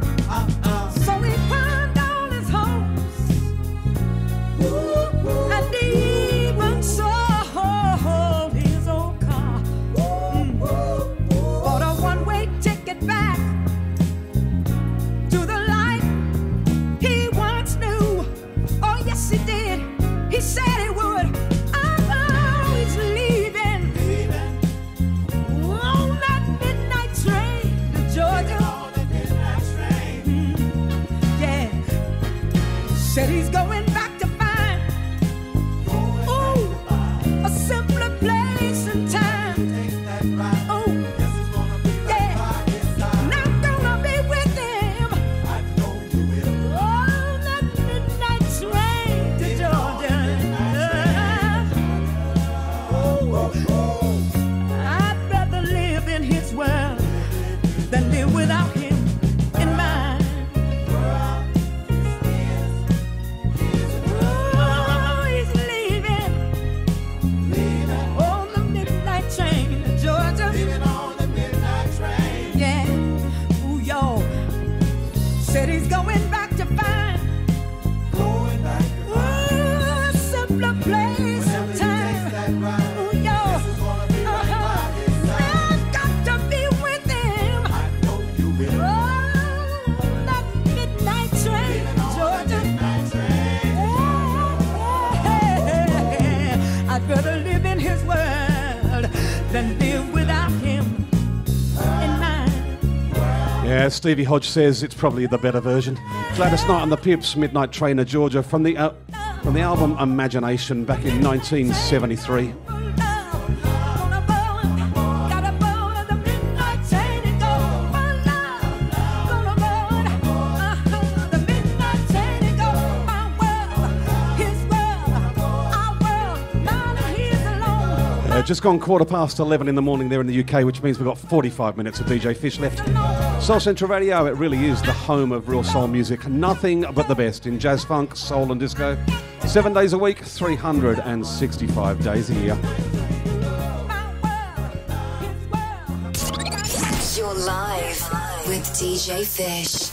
without him in mind. Yeah, Stevie Hodge says it's probably the better version. Gladys Knight and the Pips, Midnight Train of Georgia, from the album Imagination back in 1973. Just gone 11:15 in the morning there in the UK, which means we've got 45 minutes of DJ Fish left. Soul Central Radio, it really is the home of real soul music. Nothing but the best in jazz, funk, soul and disco. 7 days a week, 365 days a year. You're live with DJ Fish.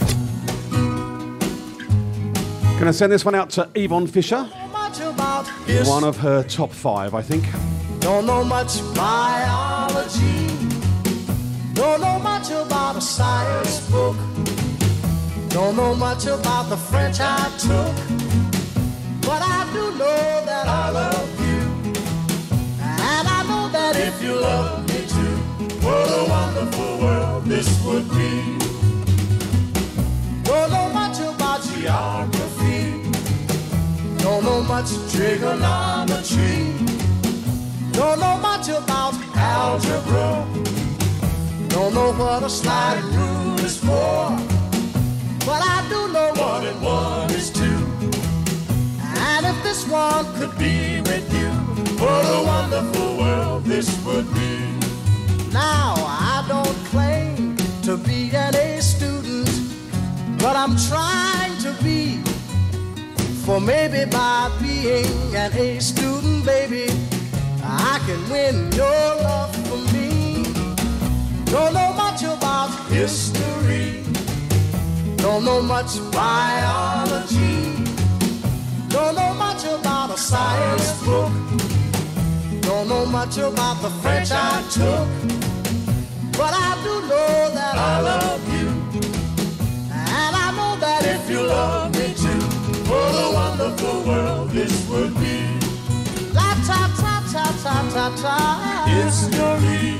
Gonna send this one out to Yvonne Fisher. One of her top 5, I think. Don't know much biology. Don't know much about a science book. Don't know much about the French I took. But I do know that I love you. And I know that if you love me too, what a wonderful world this would be. Don't know much about geography. Don't know much trigonometry. Don't know much about algebra. Don't know what a slide rule is for. But I do know 1 and 1 is 2. And if this one could be with you, what a wonderful world this would be. Now, I don't claim to be an A student, but I'm trying to be. For maybe by being an A student, baby, I can win your love for me. Don't know much about history. Don't know much biology. Don't know much about a science book. Don't know much about the French I took. But I do know that I love you. And I know that if you love me too, what a wonderful world this would be. La ta ta ta ta ta ta. History.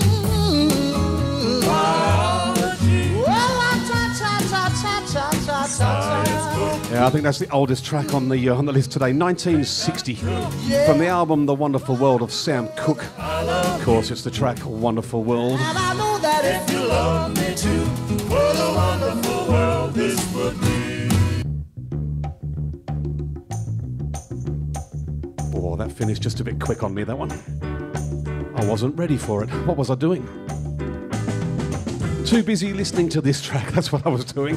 Biology. Well, la ta ta ta ta ta ta ta. Yeah, I think that's the oldest track on the list today. 1960, from the album The Wonderful World of Sam Cooke. Of course, it's the track Wonderful World. And I know that if you love me too, what a wonderful world this would be. Oh, that finished just a bit quick on me, that one. I wasn't ready for it. What was I doing? Too busy listening to this track, that's what I was doing.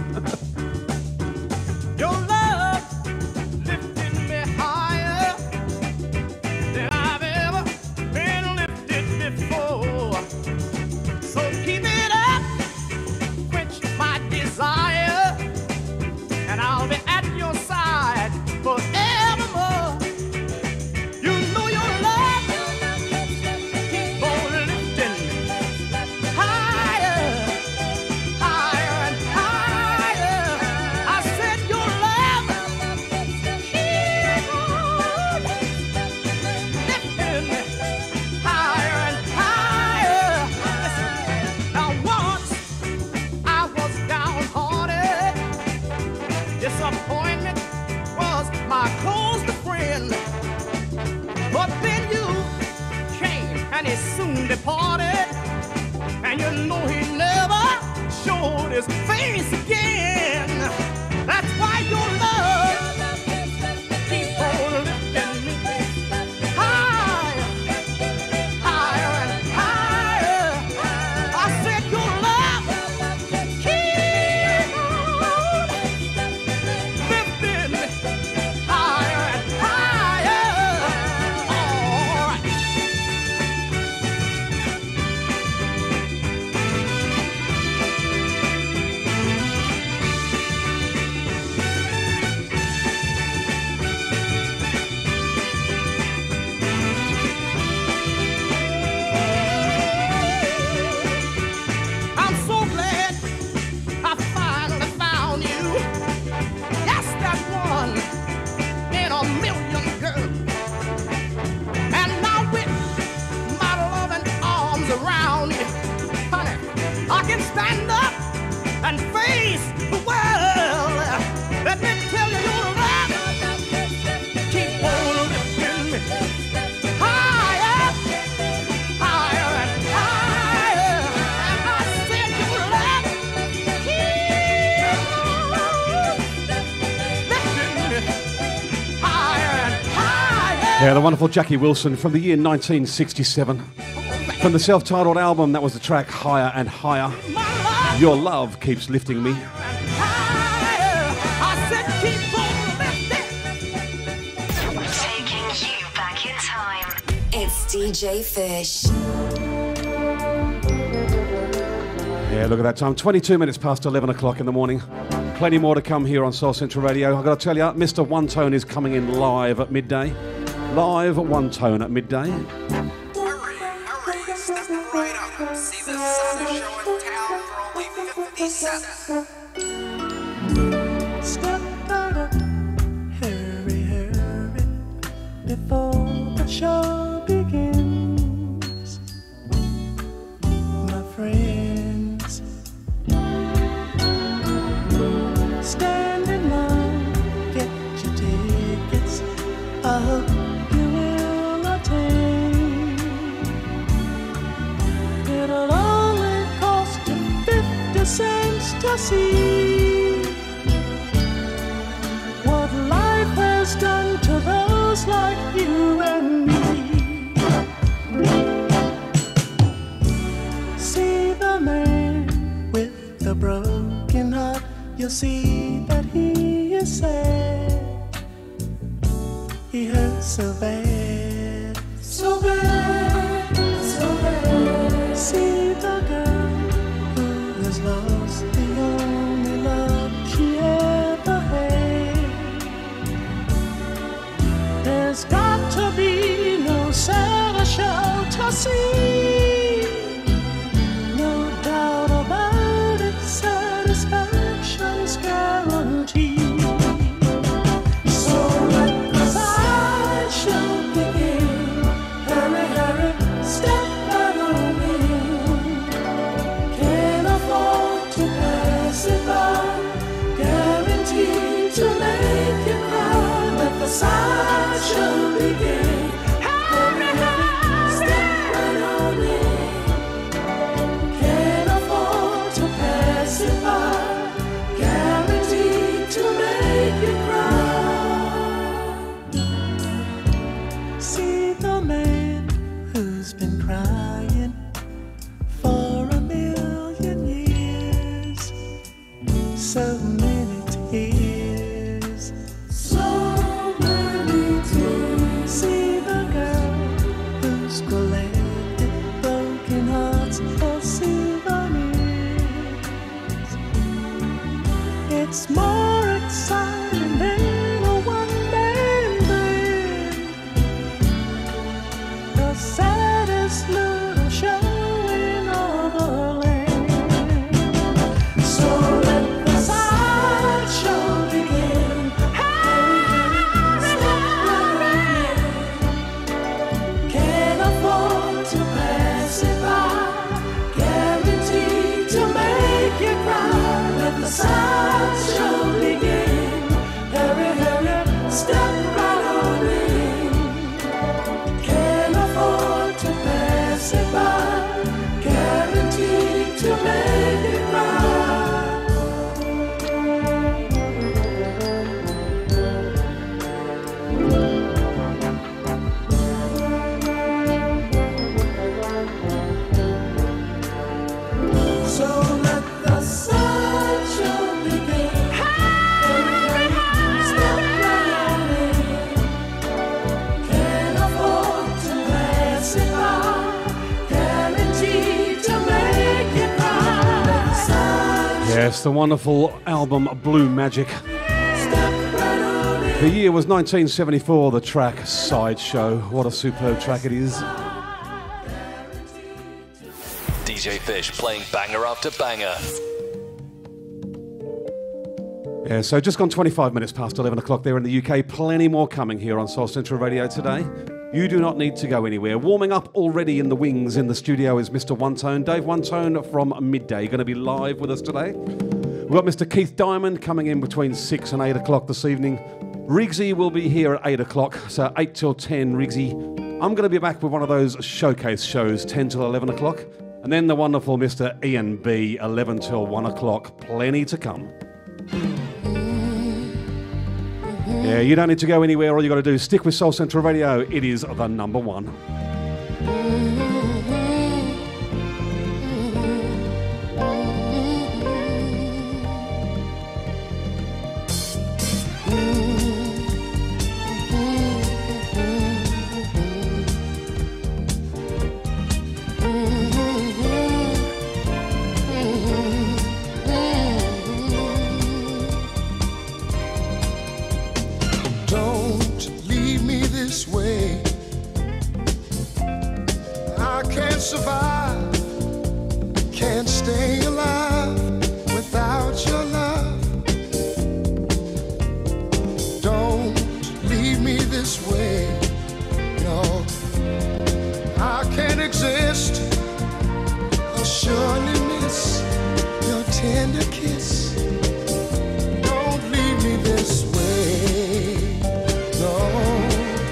Your love lifting me higher than I've ever been lifted before. So keep it up, quench my desire, and I'll be at your side forevermore. You know your love keep on lifting higher, higher and higher. I said your love keep on lifting higher and higher. Listen, now once I was downhearted. Disappointment was my closest friend. But then you came and he soon departed. And you know he never showed his face again. That's why your love keep on lifting me higher, higher and higher. I said your love keep on lifting me higher and higher. All right. stand up and face the world. Let me tell you, your love keep on lifting me higher, higher and higher. And I said your love keep on lifting me higher and higher. Yeah, the wonderful Jackie Wilson from the year 1967. From the self-titled album, that was the track Higher and Higher. Your love keeps lifting me. Taking you back in time. It's DJ Fish. Yeah, look at that time. 22 minutes past 11 o'clock in the morning. Plenty more to come here on Soul Central Radio. I've got to tell you, Mr. One Tone is coming in live at midday. Live One Tone at midday. See the sun is showing town for only 50 cents. Step out up, hurry, hurry, before the show begins. My friends, stand in line, get your tickets. I hope you will attain. It'll only cost you 50 cents to see what life has done to those like you and me. See the man with the broken heart, you'll see that he is sad. He hurts so bad, so bad, so bad. See the girl who has lost the only love she ever had. There's got to be no sadder show to see. No doubt about it, satisfaction's guaranteed. So let the sideshow begin. Hurry, hurry, step right on in. Can't afford to pass it by. Guaranteed to make you cry. Let the sideshow begin. Hurry, hurry, step right on in. Can't afford to pass it by. Guaranteed to make you cry. See the man who's been crying for a million years. So many tears. So many tears. See the girl who's collected broken hearts for souvenirs. It's more exciting than a one-man band. The saddest little show in all the land. So let the sideshow begin. Hurry, step right in. Can't afford to pass it by. Guaranteed to make you cry. Let the sideshow begin. Hurry, hurry, step right on in. Can't afford to pass it by. Guaranteed to make you cry. So let the sideshow begin. Hurry, step right on in. Can't afford to pass it by. Guaranteed to make you cry. Let the sideshow Yes, the wonderful album Blue Magic. step right on in. The year was 1974, the track Sideshow. What a superb track it is. DJ Fish playing banger after banger. Yeah, so just gone 25 minutes past 11 o'clock there in the UK. Plenty more coming here on Soul Central Radio today. You do not need to go anywhere. Warming up already in the wings in the studio is Mr. One Tone. Dave One Tone from midday, going to be live with us today. We've got Mr. Keith Diamond coming in between 6 and 8 o'clock this evening. Riggsy will be here at 8 o'clock, so 8 till 10, Riggsy. I'm going to be back with one of those showcase shows, 10 till 11 o'clock. And then the wonderful Mr. Ian B, 11 till 1 o'clock. Plenty to come. Yeah, you don't need to go anywhere. All you got to do is stick with Soul Central Radio. It is the number one. Survive, can't stay alive without your love. Don't leave me this way, no. I can't exist, I'll surely miss your tender kiss. Don't leave me this way, no.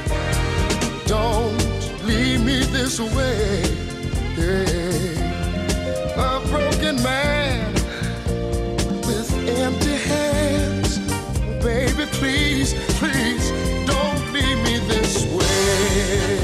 Don't leave me this way. A broken man with empty hands. Baby, please, please, don't leave me this way.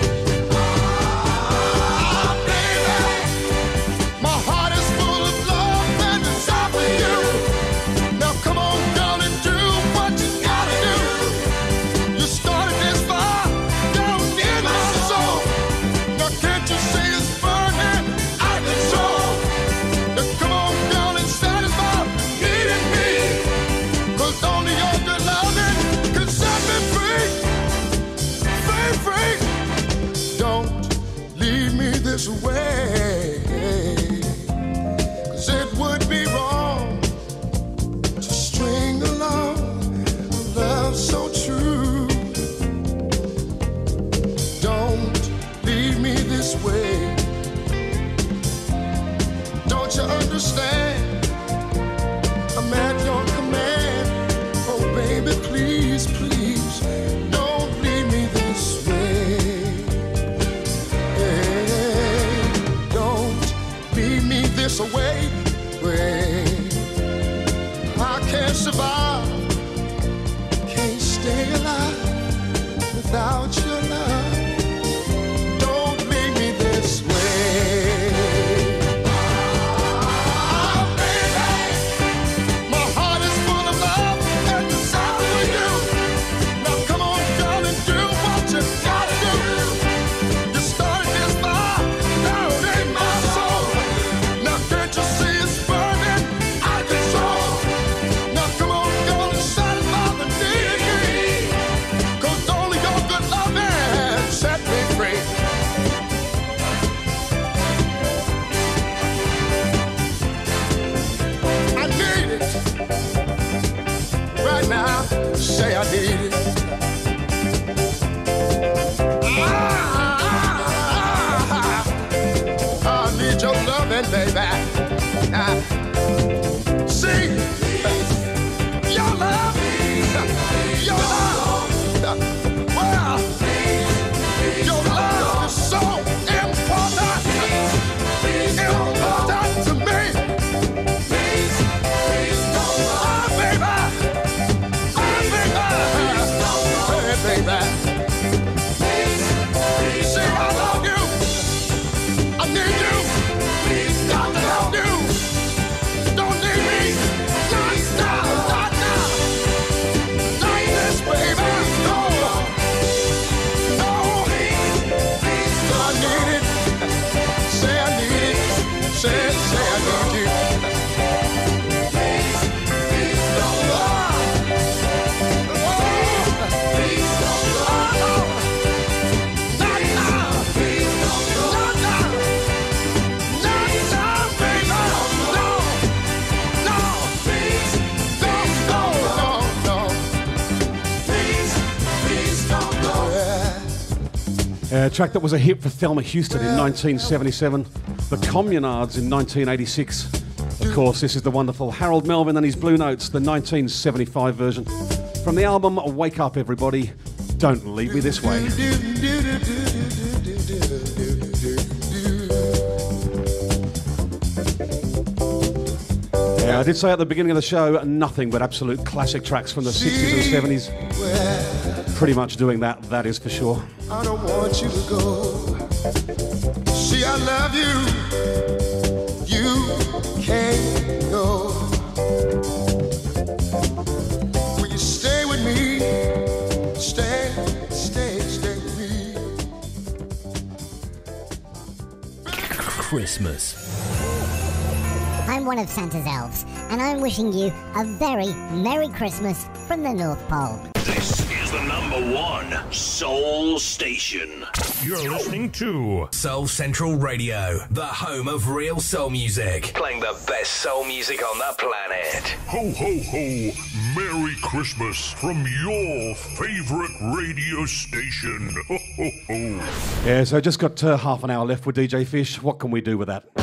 Ah, baby, my heart is full of love and desire for you. Now come on, darling, do what you gotta do. You started this fire down in my soul. Now can't you see it's burning out of control? Now come on, girl, and satisfy needing me. 'Cause only your good loving can set me free. Free, free. Don't leave me this way. 'Cause it would be wrong to string along a love so true. Don't leave me this way. Don't you understand? I'm at your command. Oh baby, please, please, don't leave me this way. Hey, don't leave me this way. I can't survive, can't stay alive without your love. Don't leave me this way. Ah, baby, my heart is full of love and desire for you. Now come on, girl, and do what you gotta do. You started this fire down in my soul. Now can't you see it's burning out of control? Now come on, girl, and satisfy the need. 'Cause only your good loving set me free. I need it right now. Say I need it. I need your loving, baby. See, your love, your love. Well, your love is so important, important to me. Oh, baby, hey, baby. See, I love you. I need you. Got to Yeah, a track that was a hit for Thelma Houston in 1977, the Communards in 1986. Of course, this is the wonderful Harold Melvin and his Blue Notes, the 1975 version. From the album Wake Up Everybody, Don't Leave Me This Way. Yeah, I did say at the beginning of the show, nothing but absolute classic tracks from the 60s and 70s. Pretty much doing that, that is for sure. I don't want you to go. See, I love you. You can't go. Will you stay with me? Stay with me. Christmas. I'm one of Santa's elves, and I'm wishing you a very Merry Christmas from the North Pole. This is the #1 soul station. You're listening to Soul Central Radio, the home of real soul music, playing the best soul music on the planet. Ho, ho, ho, Merry Christmas from your favorite radio station. Ho, ho, ho. Yeah, so just got half an hour left with DJ Fish. What can we do with that?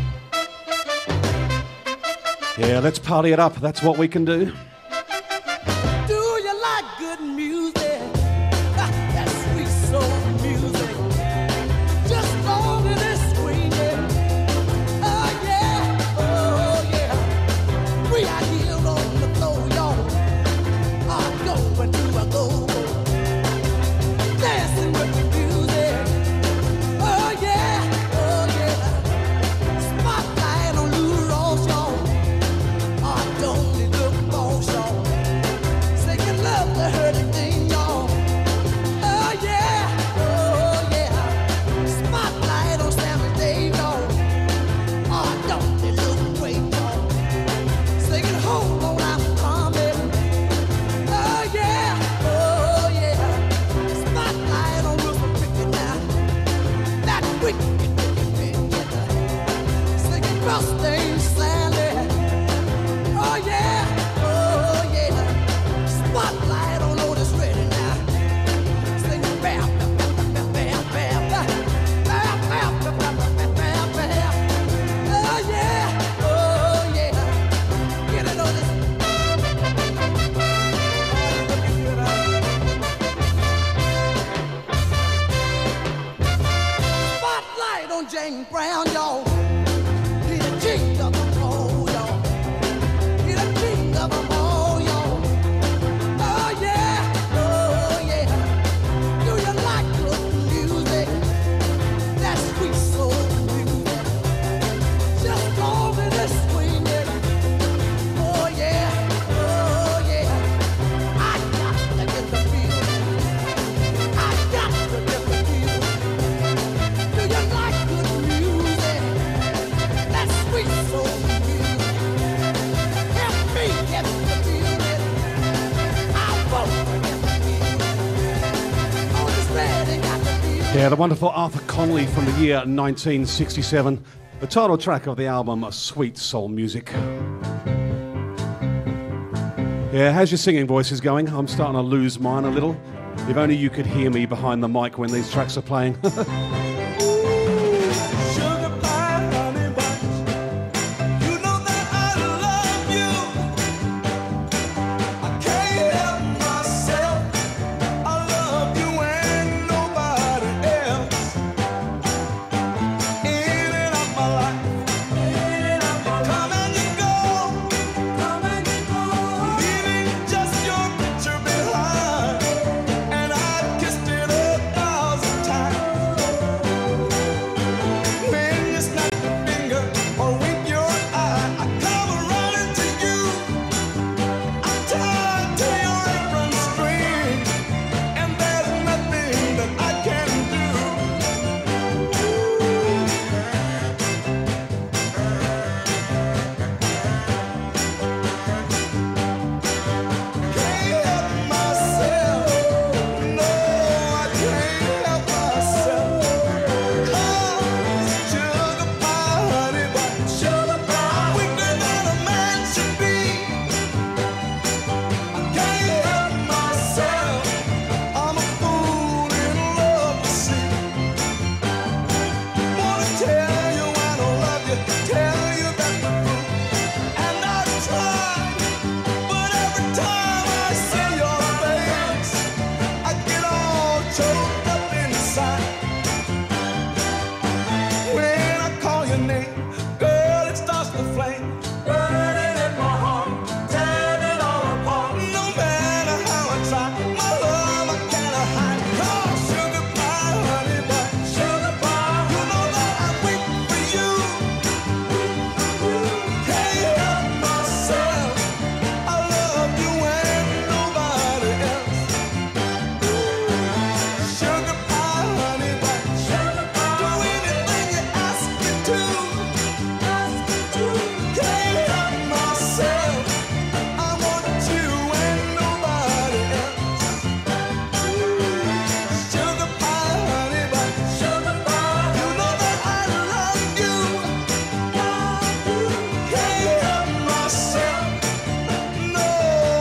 Yeah, let's party it up. That's what we can do. Do you like good music? That sweet soul music. Just long as it's swinging. Oh yeah, oh yeah. We are here on the floor, y'all. I'm going to a go-go. Dancing with the music. Oh yeah, oh yeah. Spotlight on Lou Ross, y'all. Don't look for sure. Singing love to hurt a thing, y'all. Oh yeah, oh yeah. Spotlight on Sammy Dave, y'all. Oh, don't they look great, y'all. Singing hold on, I'm coming. Oh yeah, oh yeah. Spotlight on Rupert Ricky now. That wicked, singing Mustang Sally. Oh yeah, oh yeah. Spotlight on Otis Ready now. Singing bam, bam, bam, bam, bam, bam, bam, bam, bam, bam, bam, bam. Oh yeah, oh yeah. Get it, Otis. Spotlight on James Brown, y'all. He's the king of the road, y'all. Of them all, y'all. Oh yeah, oh yeah. Do you like good music? That sweet soul music. Just long as it's swinging. Oh yeah, oh yeah. I got to get the feeling. I got to get the feeling. Do you like good music? That sweet soul music. Yeah, the wonderful Arthur Conley from the year 1967. The title track of the album, Sweet Soul Music. Yeah, how's your singing voices going? I'm starting to lose mine a little. If only you could hear me behind the mic when these tracks are playing. And I've kissed it 1,000 times.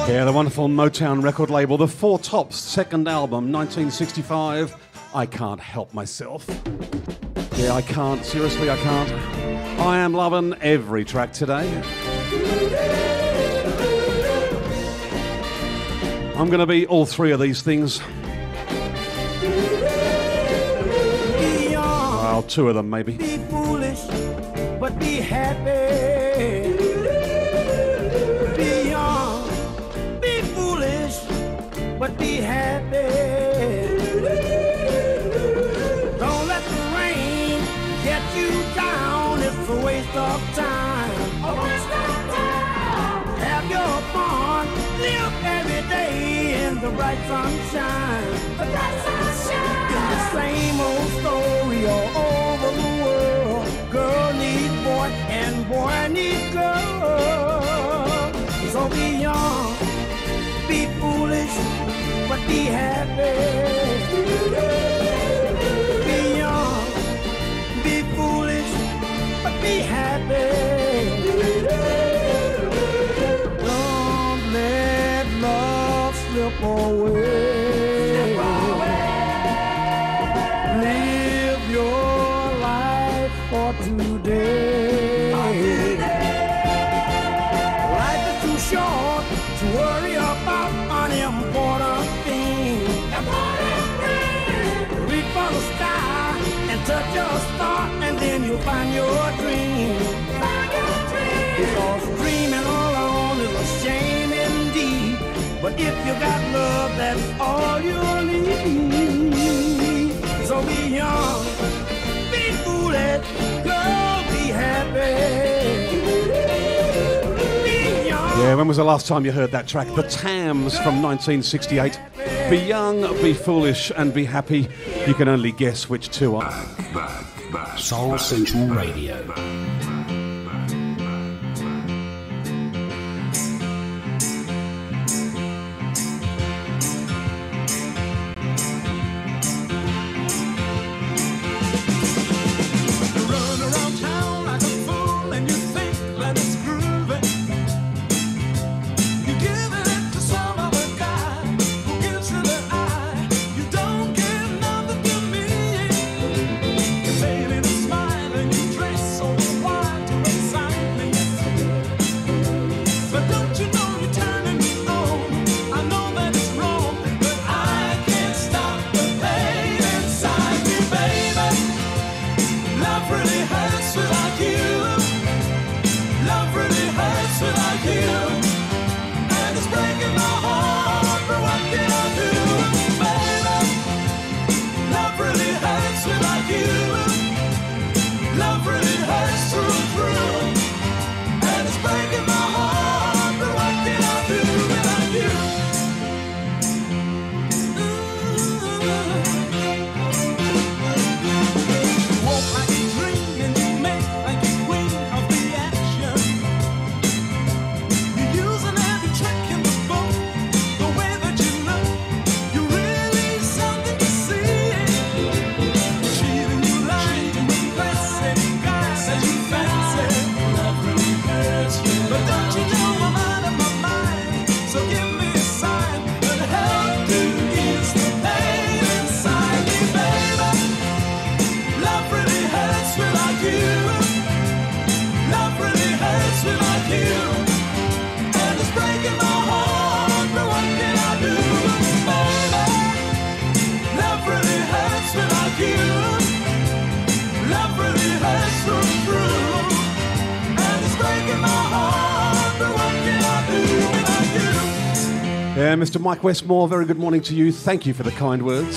Yeah, the wonderful Motown record label, the Four Tops' second album, 1965, I Can't Help Myself. Yeah, I can't. Seriously, I can't. I am loving every track today. I'm going to be all three of these things. Well, two of them, maybe. Be foolish, but be happy. Be young, be foolish, but be happy. Don't let the rain get you down. It's a waste of time. A waste of time. Have your fun. Live every day in the bright sunshine. The bright sunshine. It's the same old story all over the world. Girl needs boy and boy needs girl. So be young, be foolish, but be happy. Be young, be foolish, but be happy. Don't let love slip away. Live your life for today. Life is too short to worry about unimportant things. Reach for the sky and touch your star, and then you'll find your dream. Because dreaming alone is a shame indeed. But if you got love, that's all you'll need. So be young, be foolish, girl, be happy. Be young. Yeah, when was the last time you heard that track? The Tams from 1968. Be young, be foolish, and be happy. You can only guess which two are. Soul Central Radio. Yeah, Mr. Mike Westmore, very good morning to you. Thank you for the kind words.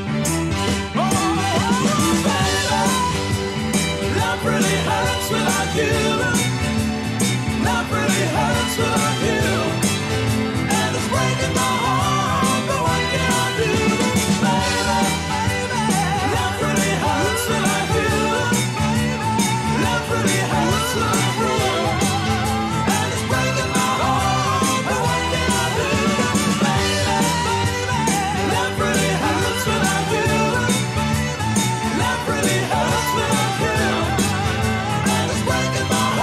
Love really hurts without you. Love really hurts without you. And it's breaking my heart, but what can I do? Baby, love really hurts without you. Love really hurts without you. And it's breaking my heart, but what can I do? Baby, love really hurts without you. Love really hurts without you. And it's breaking my heart.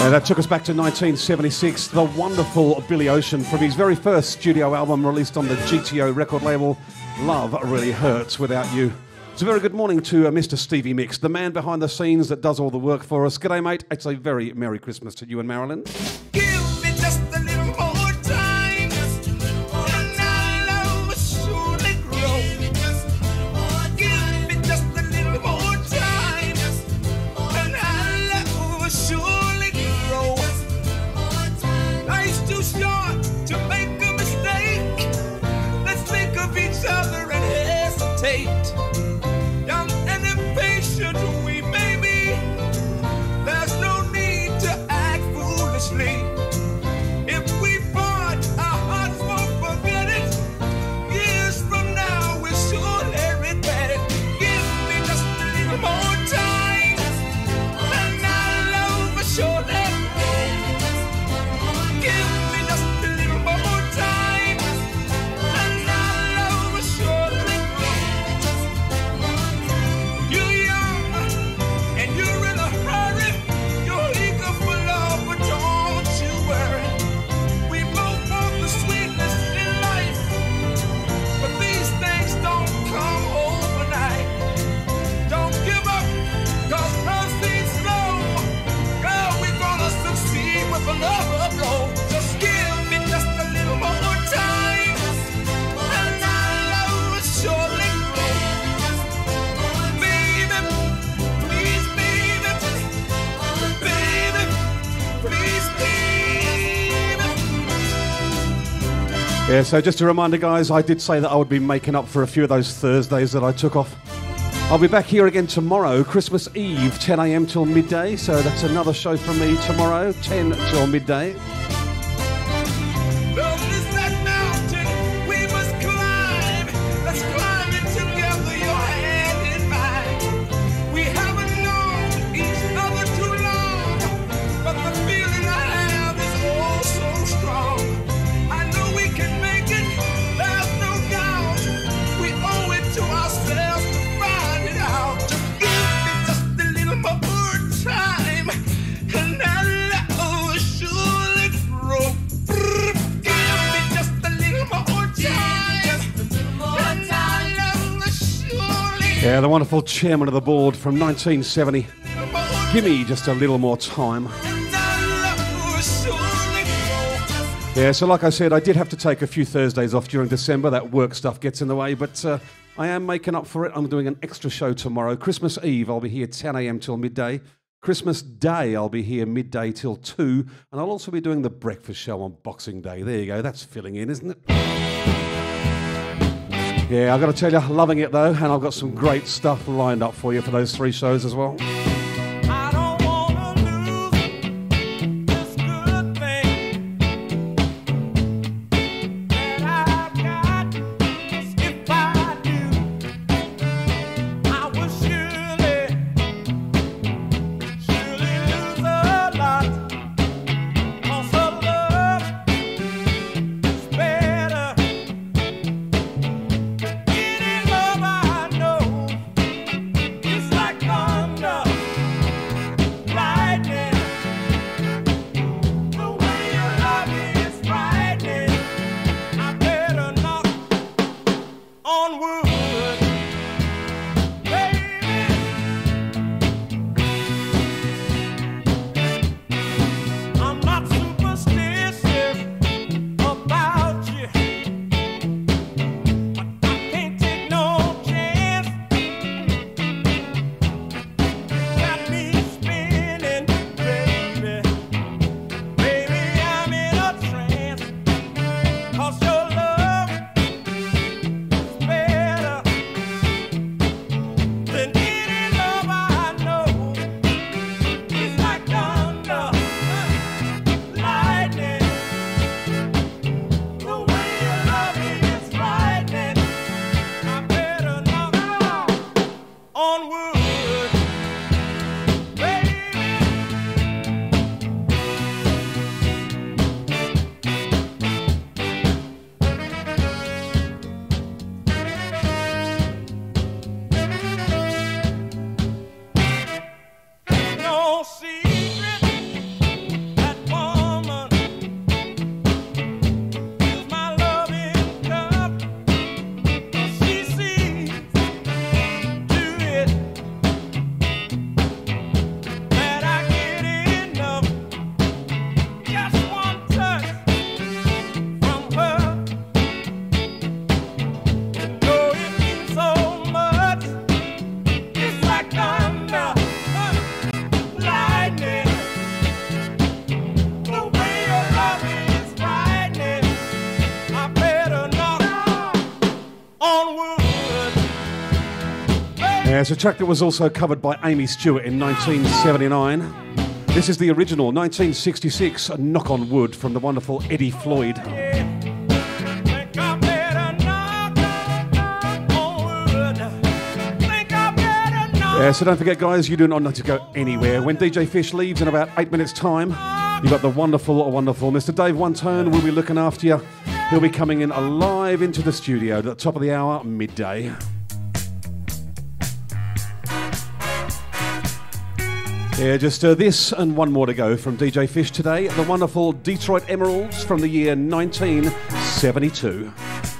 That took us back to 1976. The wonderful Billy Ocean from his very first studio album released on the GTO record label, Love Really Hurts Without You. It's a very good morning to Mr. Stevie Mix, the man behind the scenes that does all the work for us. G'day, mate. It's a very Merry Christmas to you and Marilyn. Give me just a little more time, and our love will surely grow. Give me just a little more time, and our love will surely grow. Life's too short to make a mistake. Let's think of each other and hesitate. Young and impatient we may be. There's no need to act foolishly. If we part, our hearts won't forget it. Years from now, we'll surely regret it. Give me just a little more time, and our love will surely grow. Give me just a little more time, and our love will surely grow. You're young, and you're in a hurry. You're eager for love, but don't you worry. We both want the sweetness in life, but these things don't come overnight. Don't give up, 'cause love seems slow. Girl, we're gonna succeed with another blow. Just give me just a little more time, and our love will surely grow. Baby, please, baby, baby, please, baby. Yeah, so just a reminder, guys, I did say that I would be making up for a few of those Thursdays that I took off. I'll be back here again tomorrow, Christmas Eve, 10 a.m. till midday. So that's another show from me tomorrow, 10 till midday. Love is that mountain we must climb. Let's climb it together, your hand in mine. We haven't known each other too long, but the feeling I have is oh so strong. I know we can make it, there's no doubt. We owe it to ourselves to find it out. Just give me just a little more time, and our love will surely grow. Give me just a little more time, and our love will surely Yeah, the wonderful chairman of the board from 1970. Give me just a little more time. Yeah, so like I said, I did have to take a few Thursdays off during December. That work stuff gets in the way, but I am making up for it. I'm doing an extra show tomorrow. Christmas Eve, I'll be here 10 a.m. till midday. Christmas Day, I'll be here midday till 2. And I'll also be doing the breakfast show on Boxing Day. There you go. That's filling in, isn't it? Yeah, I've got to tell you, loving it though. And I've got some great stuff lined up for you for those 3 shows as well. I don't wanna lose this good thing that I've got. 'Cause if I do, I will surely lose a lot. 'Cause a love is better. Any love I know is like thunder. It's a track that was also covered by Amy Stewart in 1979. This is the original 1966 Knock on Wood from the wonderful Eddie Floyd. Yeah, so don't forget, guys, you do not need to go anywhere. When DJ Fish leaves in about 8 minutes' time, you've got the wonderful Mr. Dave One Tone will be looking after you. He'll be coming in live into the studio at the top of the hour, midday. Yeah, just this and one more to go from DJ Fish today. The wonderful Detroit Emeralds from the year 1972.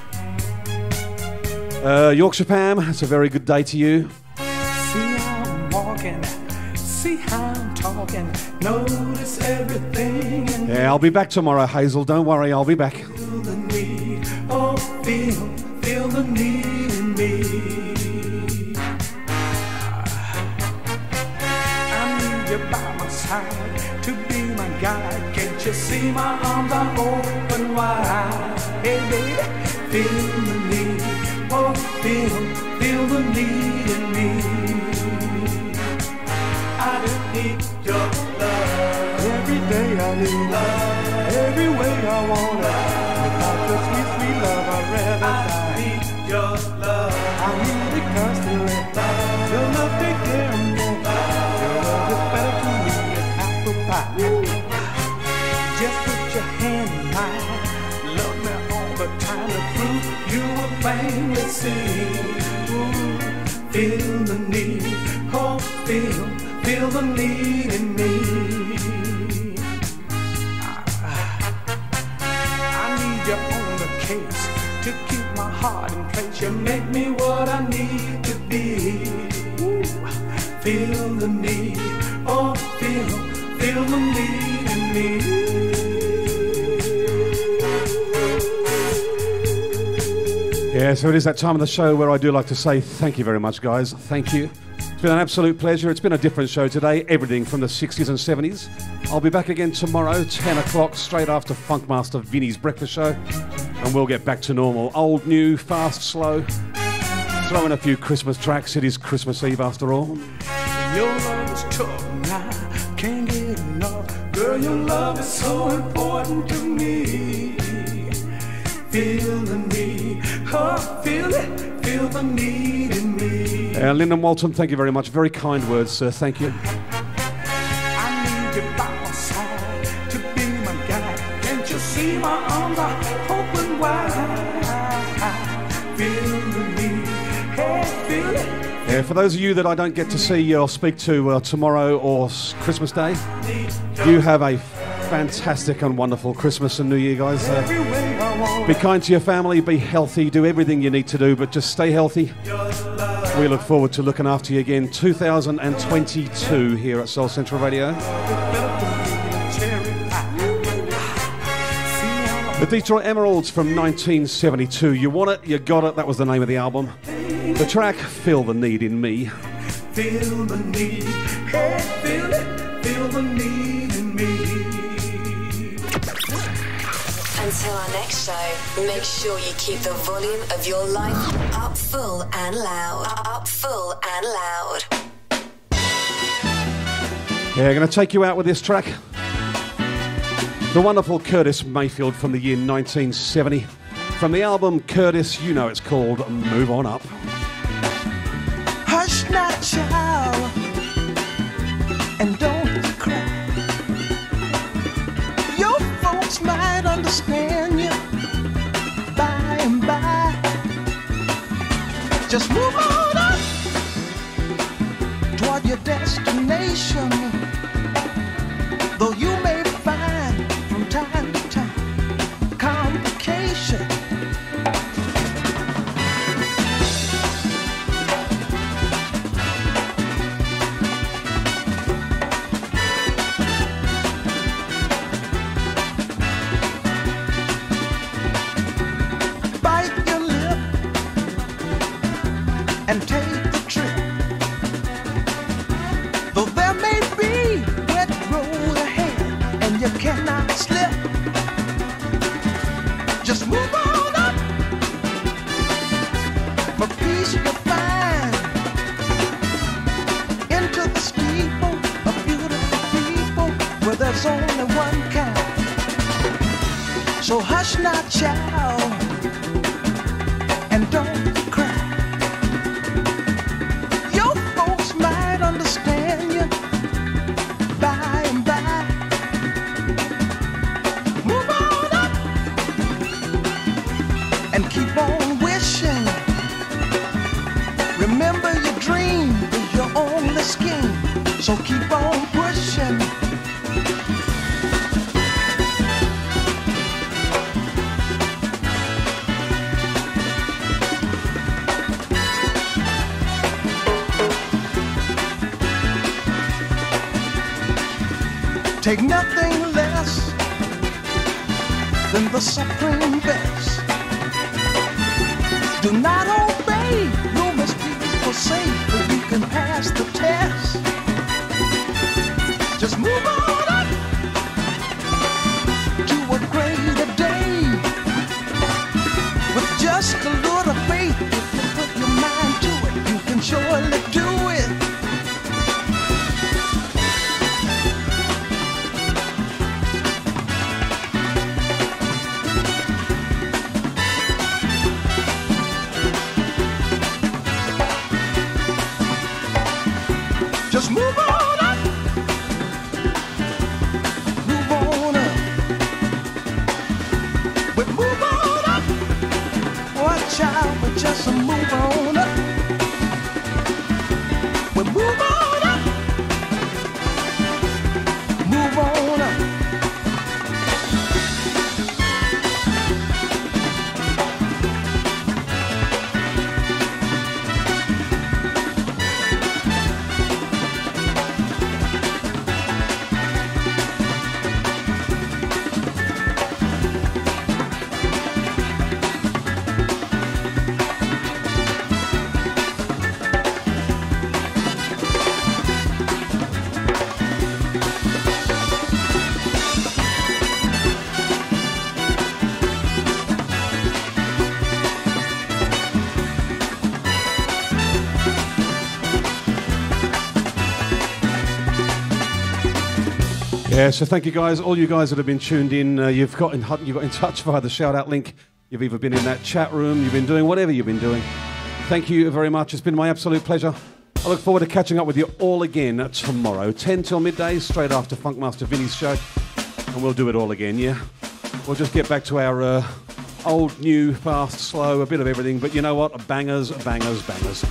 Yorkshire Pam, it's a very good day to you. See how I'm walking, see how I'm talking, notice everything. Yeah, I'll be back tomorrow, Hazel. Don't worry, I'll be back. Feel the need, oh, feel the need in me. By my side to be my guide. Can't you see my arms are open wide? Hey baby, feel the need, oh feel the need in me. I just need your love. Every day I need love. Every way I want it. Without your sweet, sweet love I'd rather die. I need your love. I need it constantly. Your love take care of me. Just put your hand in mine. Love me all the time to prove you were plainly seen. Ooh, feel the need, oh feel the need in me. I need you on the case to keep my heart in place. You make me what I need to be. Ooh, feel the need, oh feel the need in me. Yeah, so it is that time of the show where I do like to say thank you very much, guys. Thank you. It's been an absolute pleasure. It's been a different show today, everything from the 60s and 70s. I'll be back again tomorrow, 10 o'clock, straight after Funkmaster Vinny's breakfast show. And we'll get back to normal. Old, new, fast, slow. Throw in a few Christmas tracks. It is Christmas Eve after all. Your love is tough now. Can't get enough. Girl, your love is so important to me. Feel the need, oh, feel the need in me. Lyndon Walton, thank you very much. Very kind words, sir. Thank you. I need you by my side to be my guide. Can't you see my arms are open wide? Feel the need, hey, feel it. Yeah, for those of you that I don't get to see or speak to tomorrow or Christmas Day, you have a fantastic and wonderful Christmas and New Year, guys. Be kind to your family, be healthy, do everything you need to do, but just stay healthy. We look forward to looking after you again 2022 here at Soul Central Radio. The Detroit Emeralds from 1972. You want it, you got it. That was the name of the album. The track, Feel the Need in Me. Feel the need, hey, feel the need in me. Until our next show, make sure you keep the volume of your life up full and loud. Up full and loud. Yeah, I'm going to take you out with this track. The wonderful Curtis Mayfield from the year 1970. From the album Curtis, you know it's called Move On Up. Hush not, child, and don't cry. Your folks might understand you by and by. Just move on up toward your destination. Though you may find from time to time complications. And take the trip. Though there may be wet road ahead, but there's only one kind. So hush not, child, and don't cry. Your folks might understand you by and by. Move on up and keep on wishing. Remember your dream is your only scheme, so keep on pushing. Take nothing less than the supreme best. Do not obey, no mistake for safe, but you can pass the test. Just move on up to a greater day. With just a little faith, if you put your mind to it, you can surely do it. Just move on up. Move on up. But move on up. Watch out, but just move on up. But move on up. Move on up. Yeah, so thank you guys, all you guys that have been tuned in. You've got in touch via the shout-out link. You've either been in that chat room, you've been doing whatever you've been doing. Thank you very much. It's been my absolute pleasure. I look forward to catching up with you all again tomorrow, 10 till midday, straight after Funkmaster Vinny's show. And we'll do it all again, yeah? We'll just get back to our old, new, fast, slow, a bit of everything. But you know what? Bangers, bangers, bangers.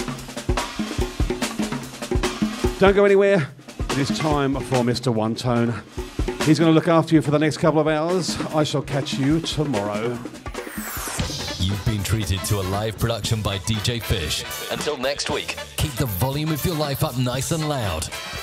Don't go anywhere. It is time for Mr. One Tone. He's going to look after you for the next couple of hours. I shall catch you tomorrow. You've been treated to a live production by DJ Fish. Until next week, keep the volume of your life up nice and loud.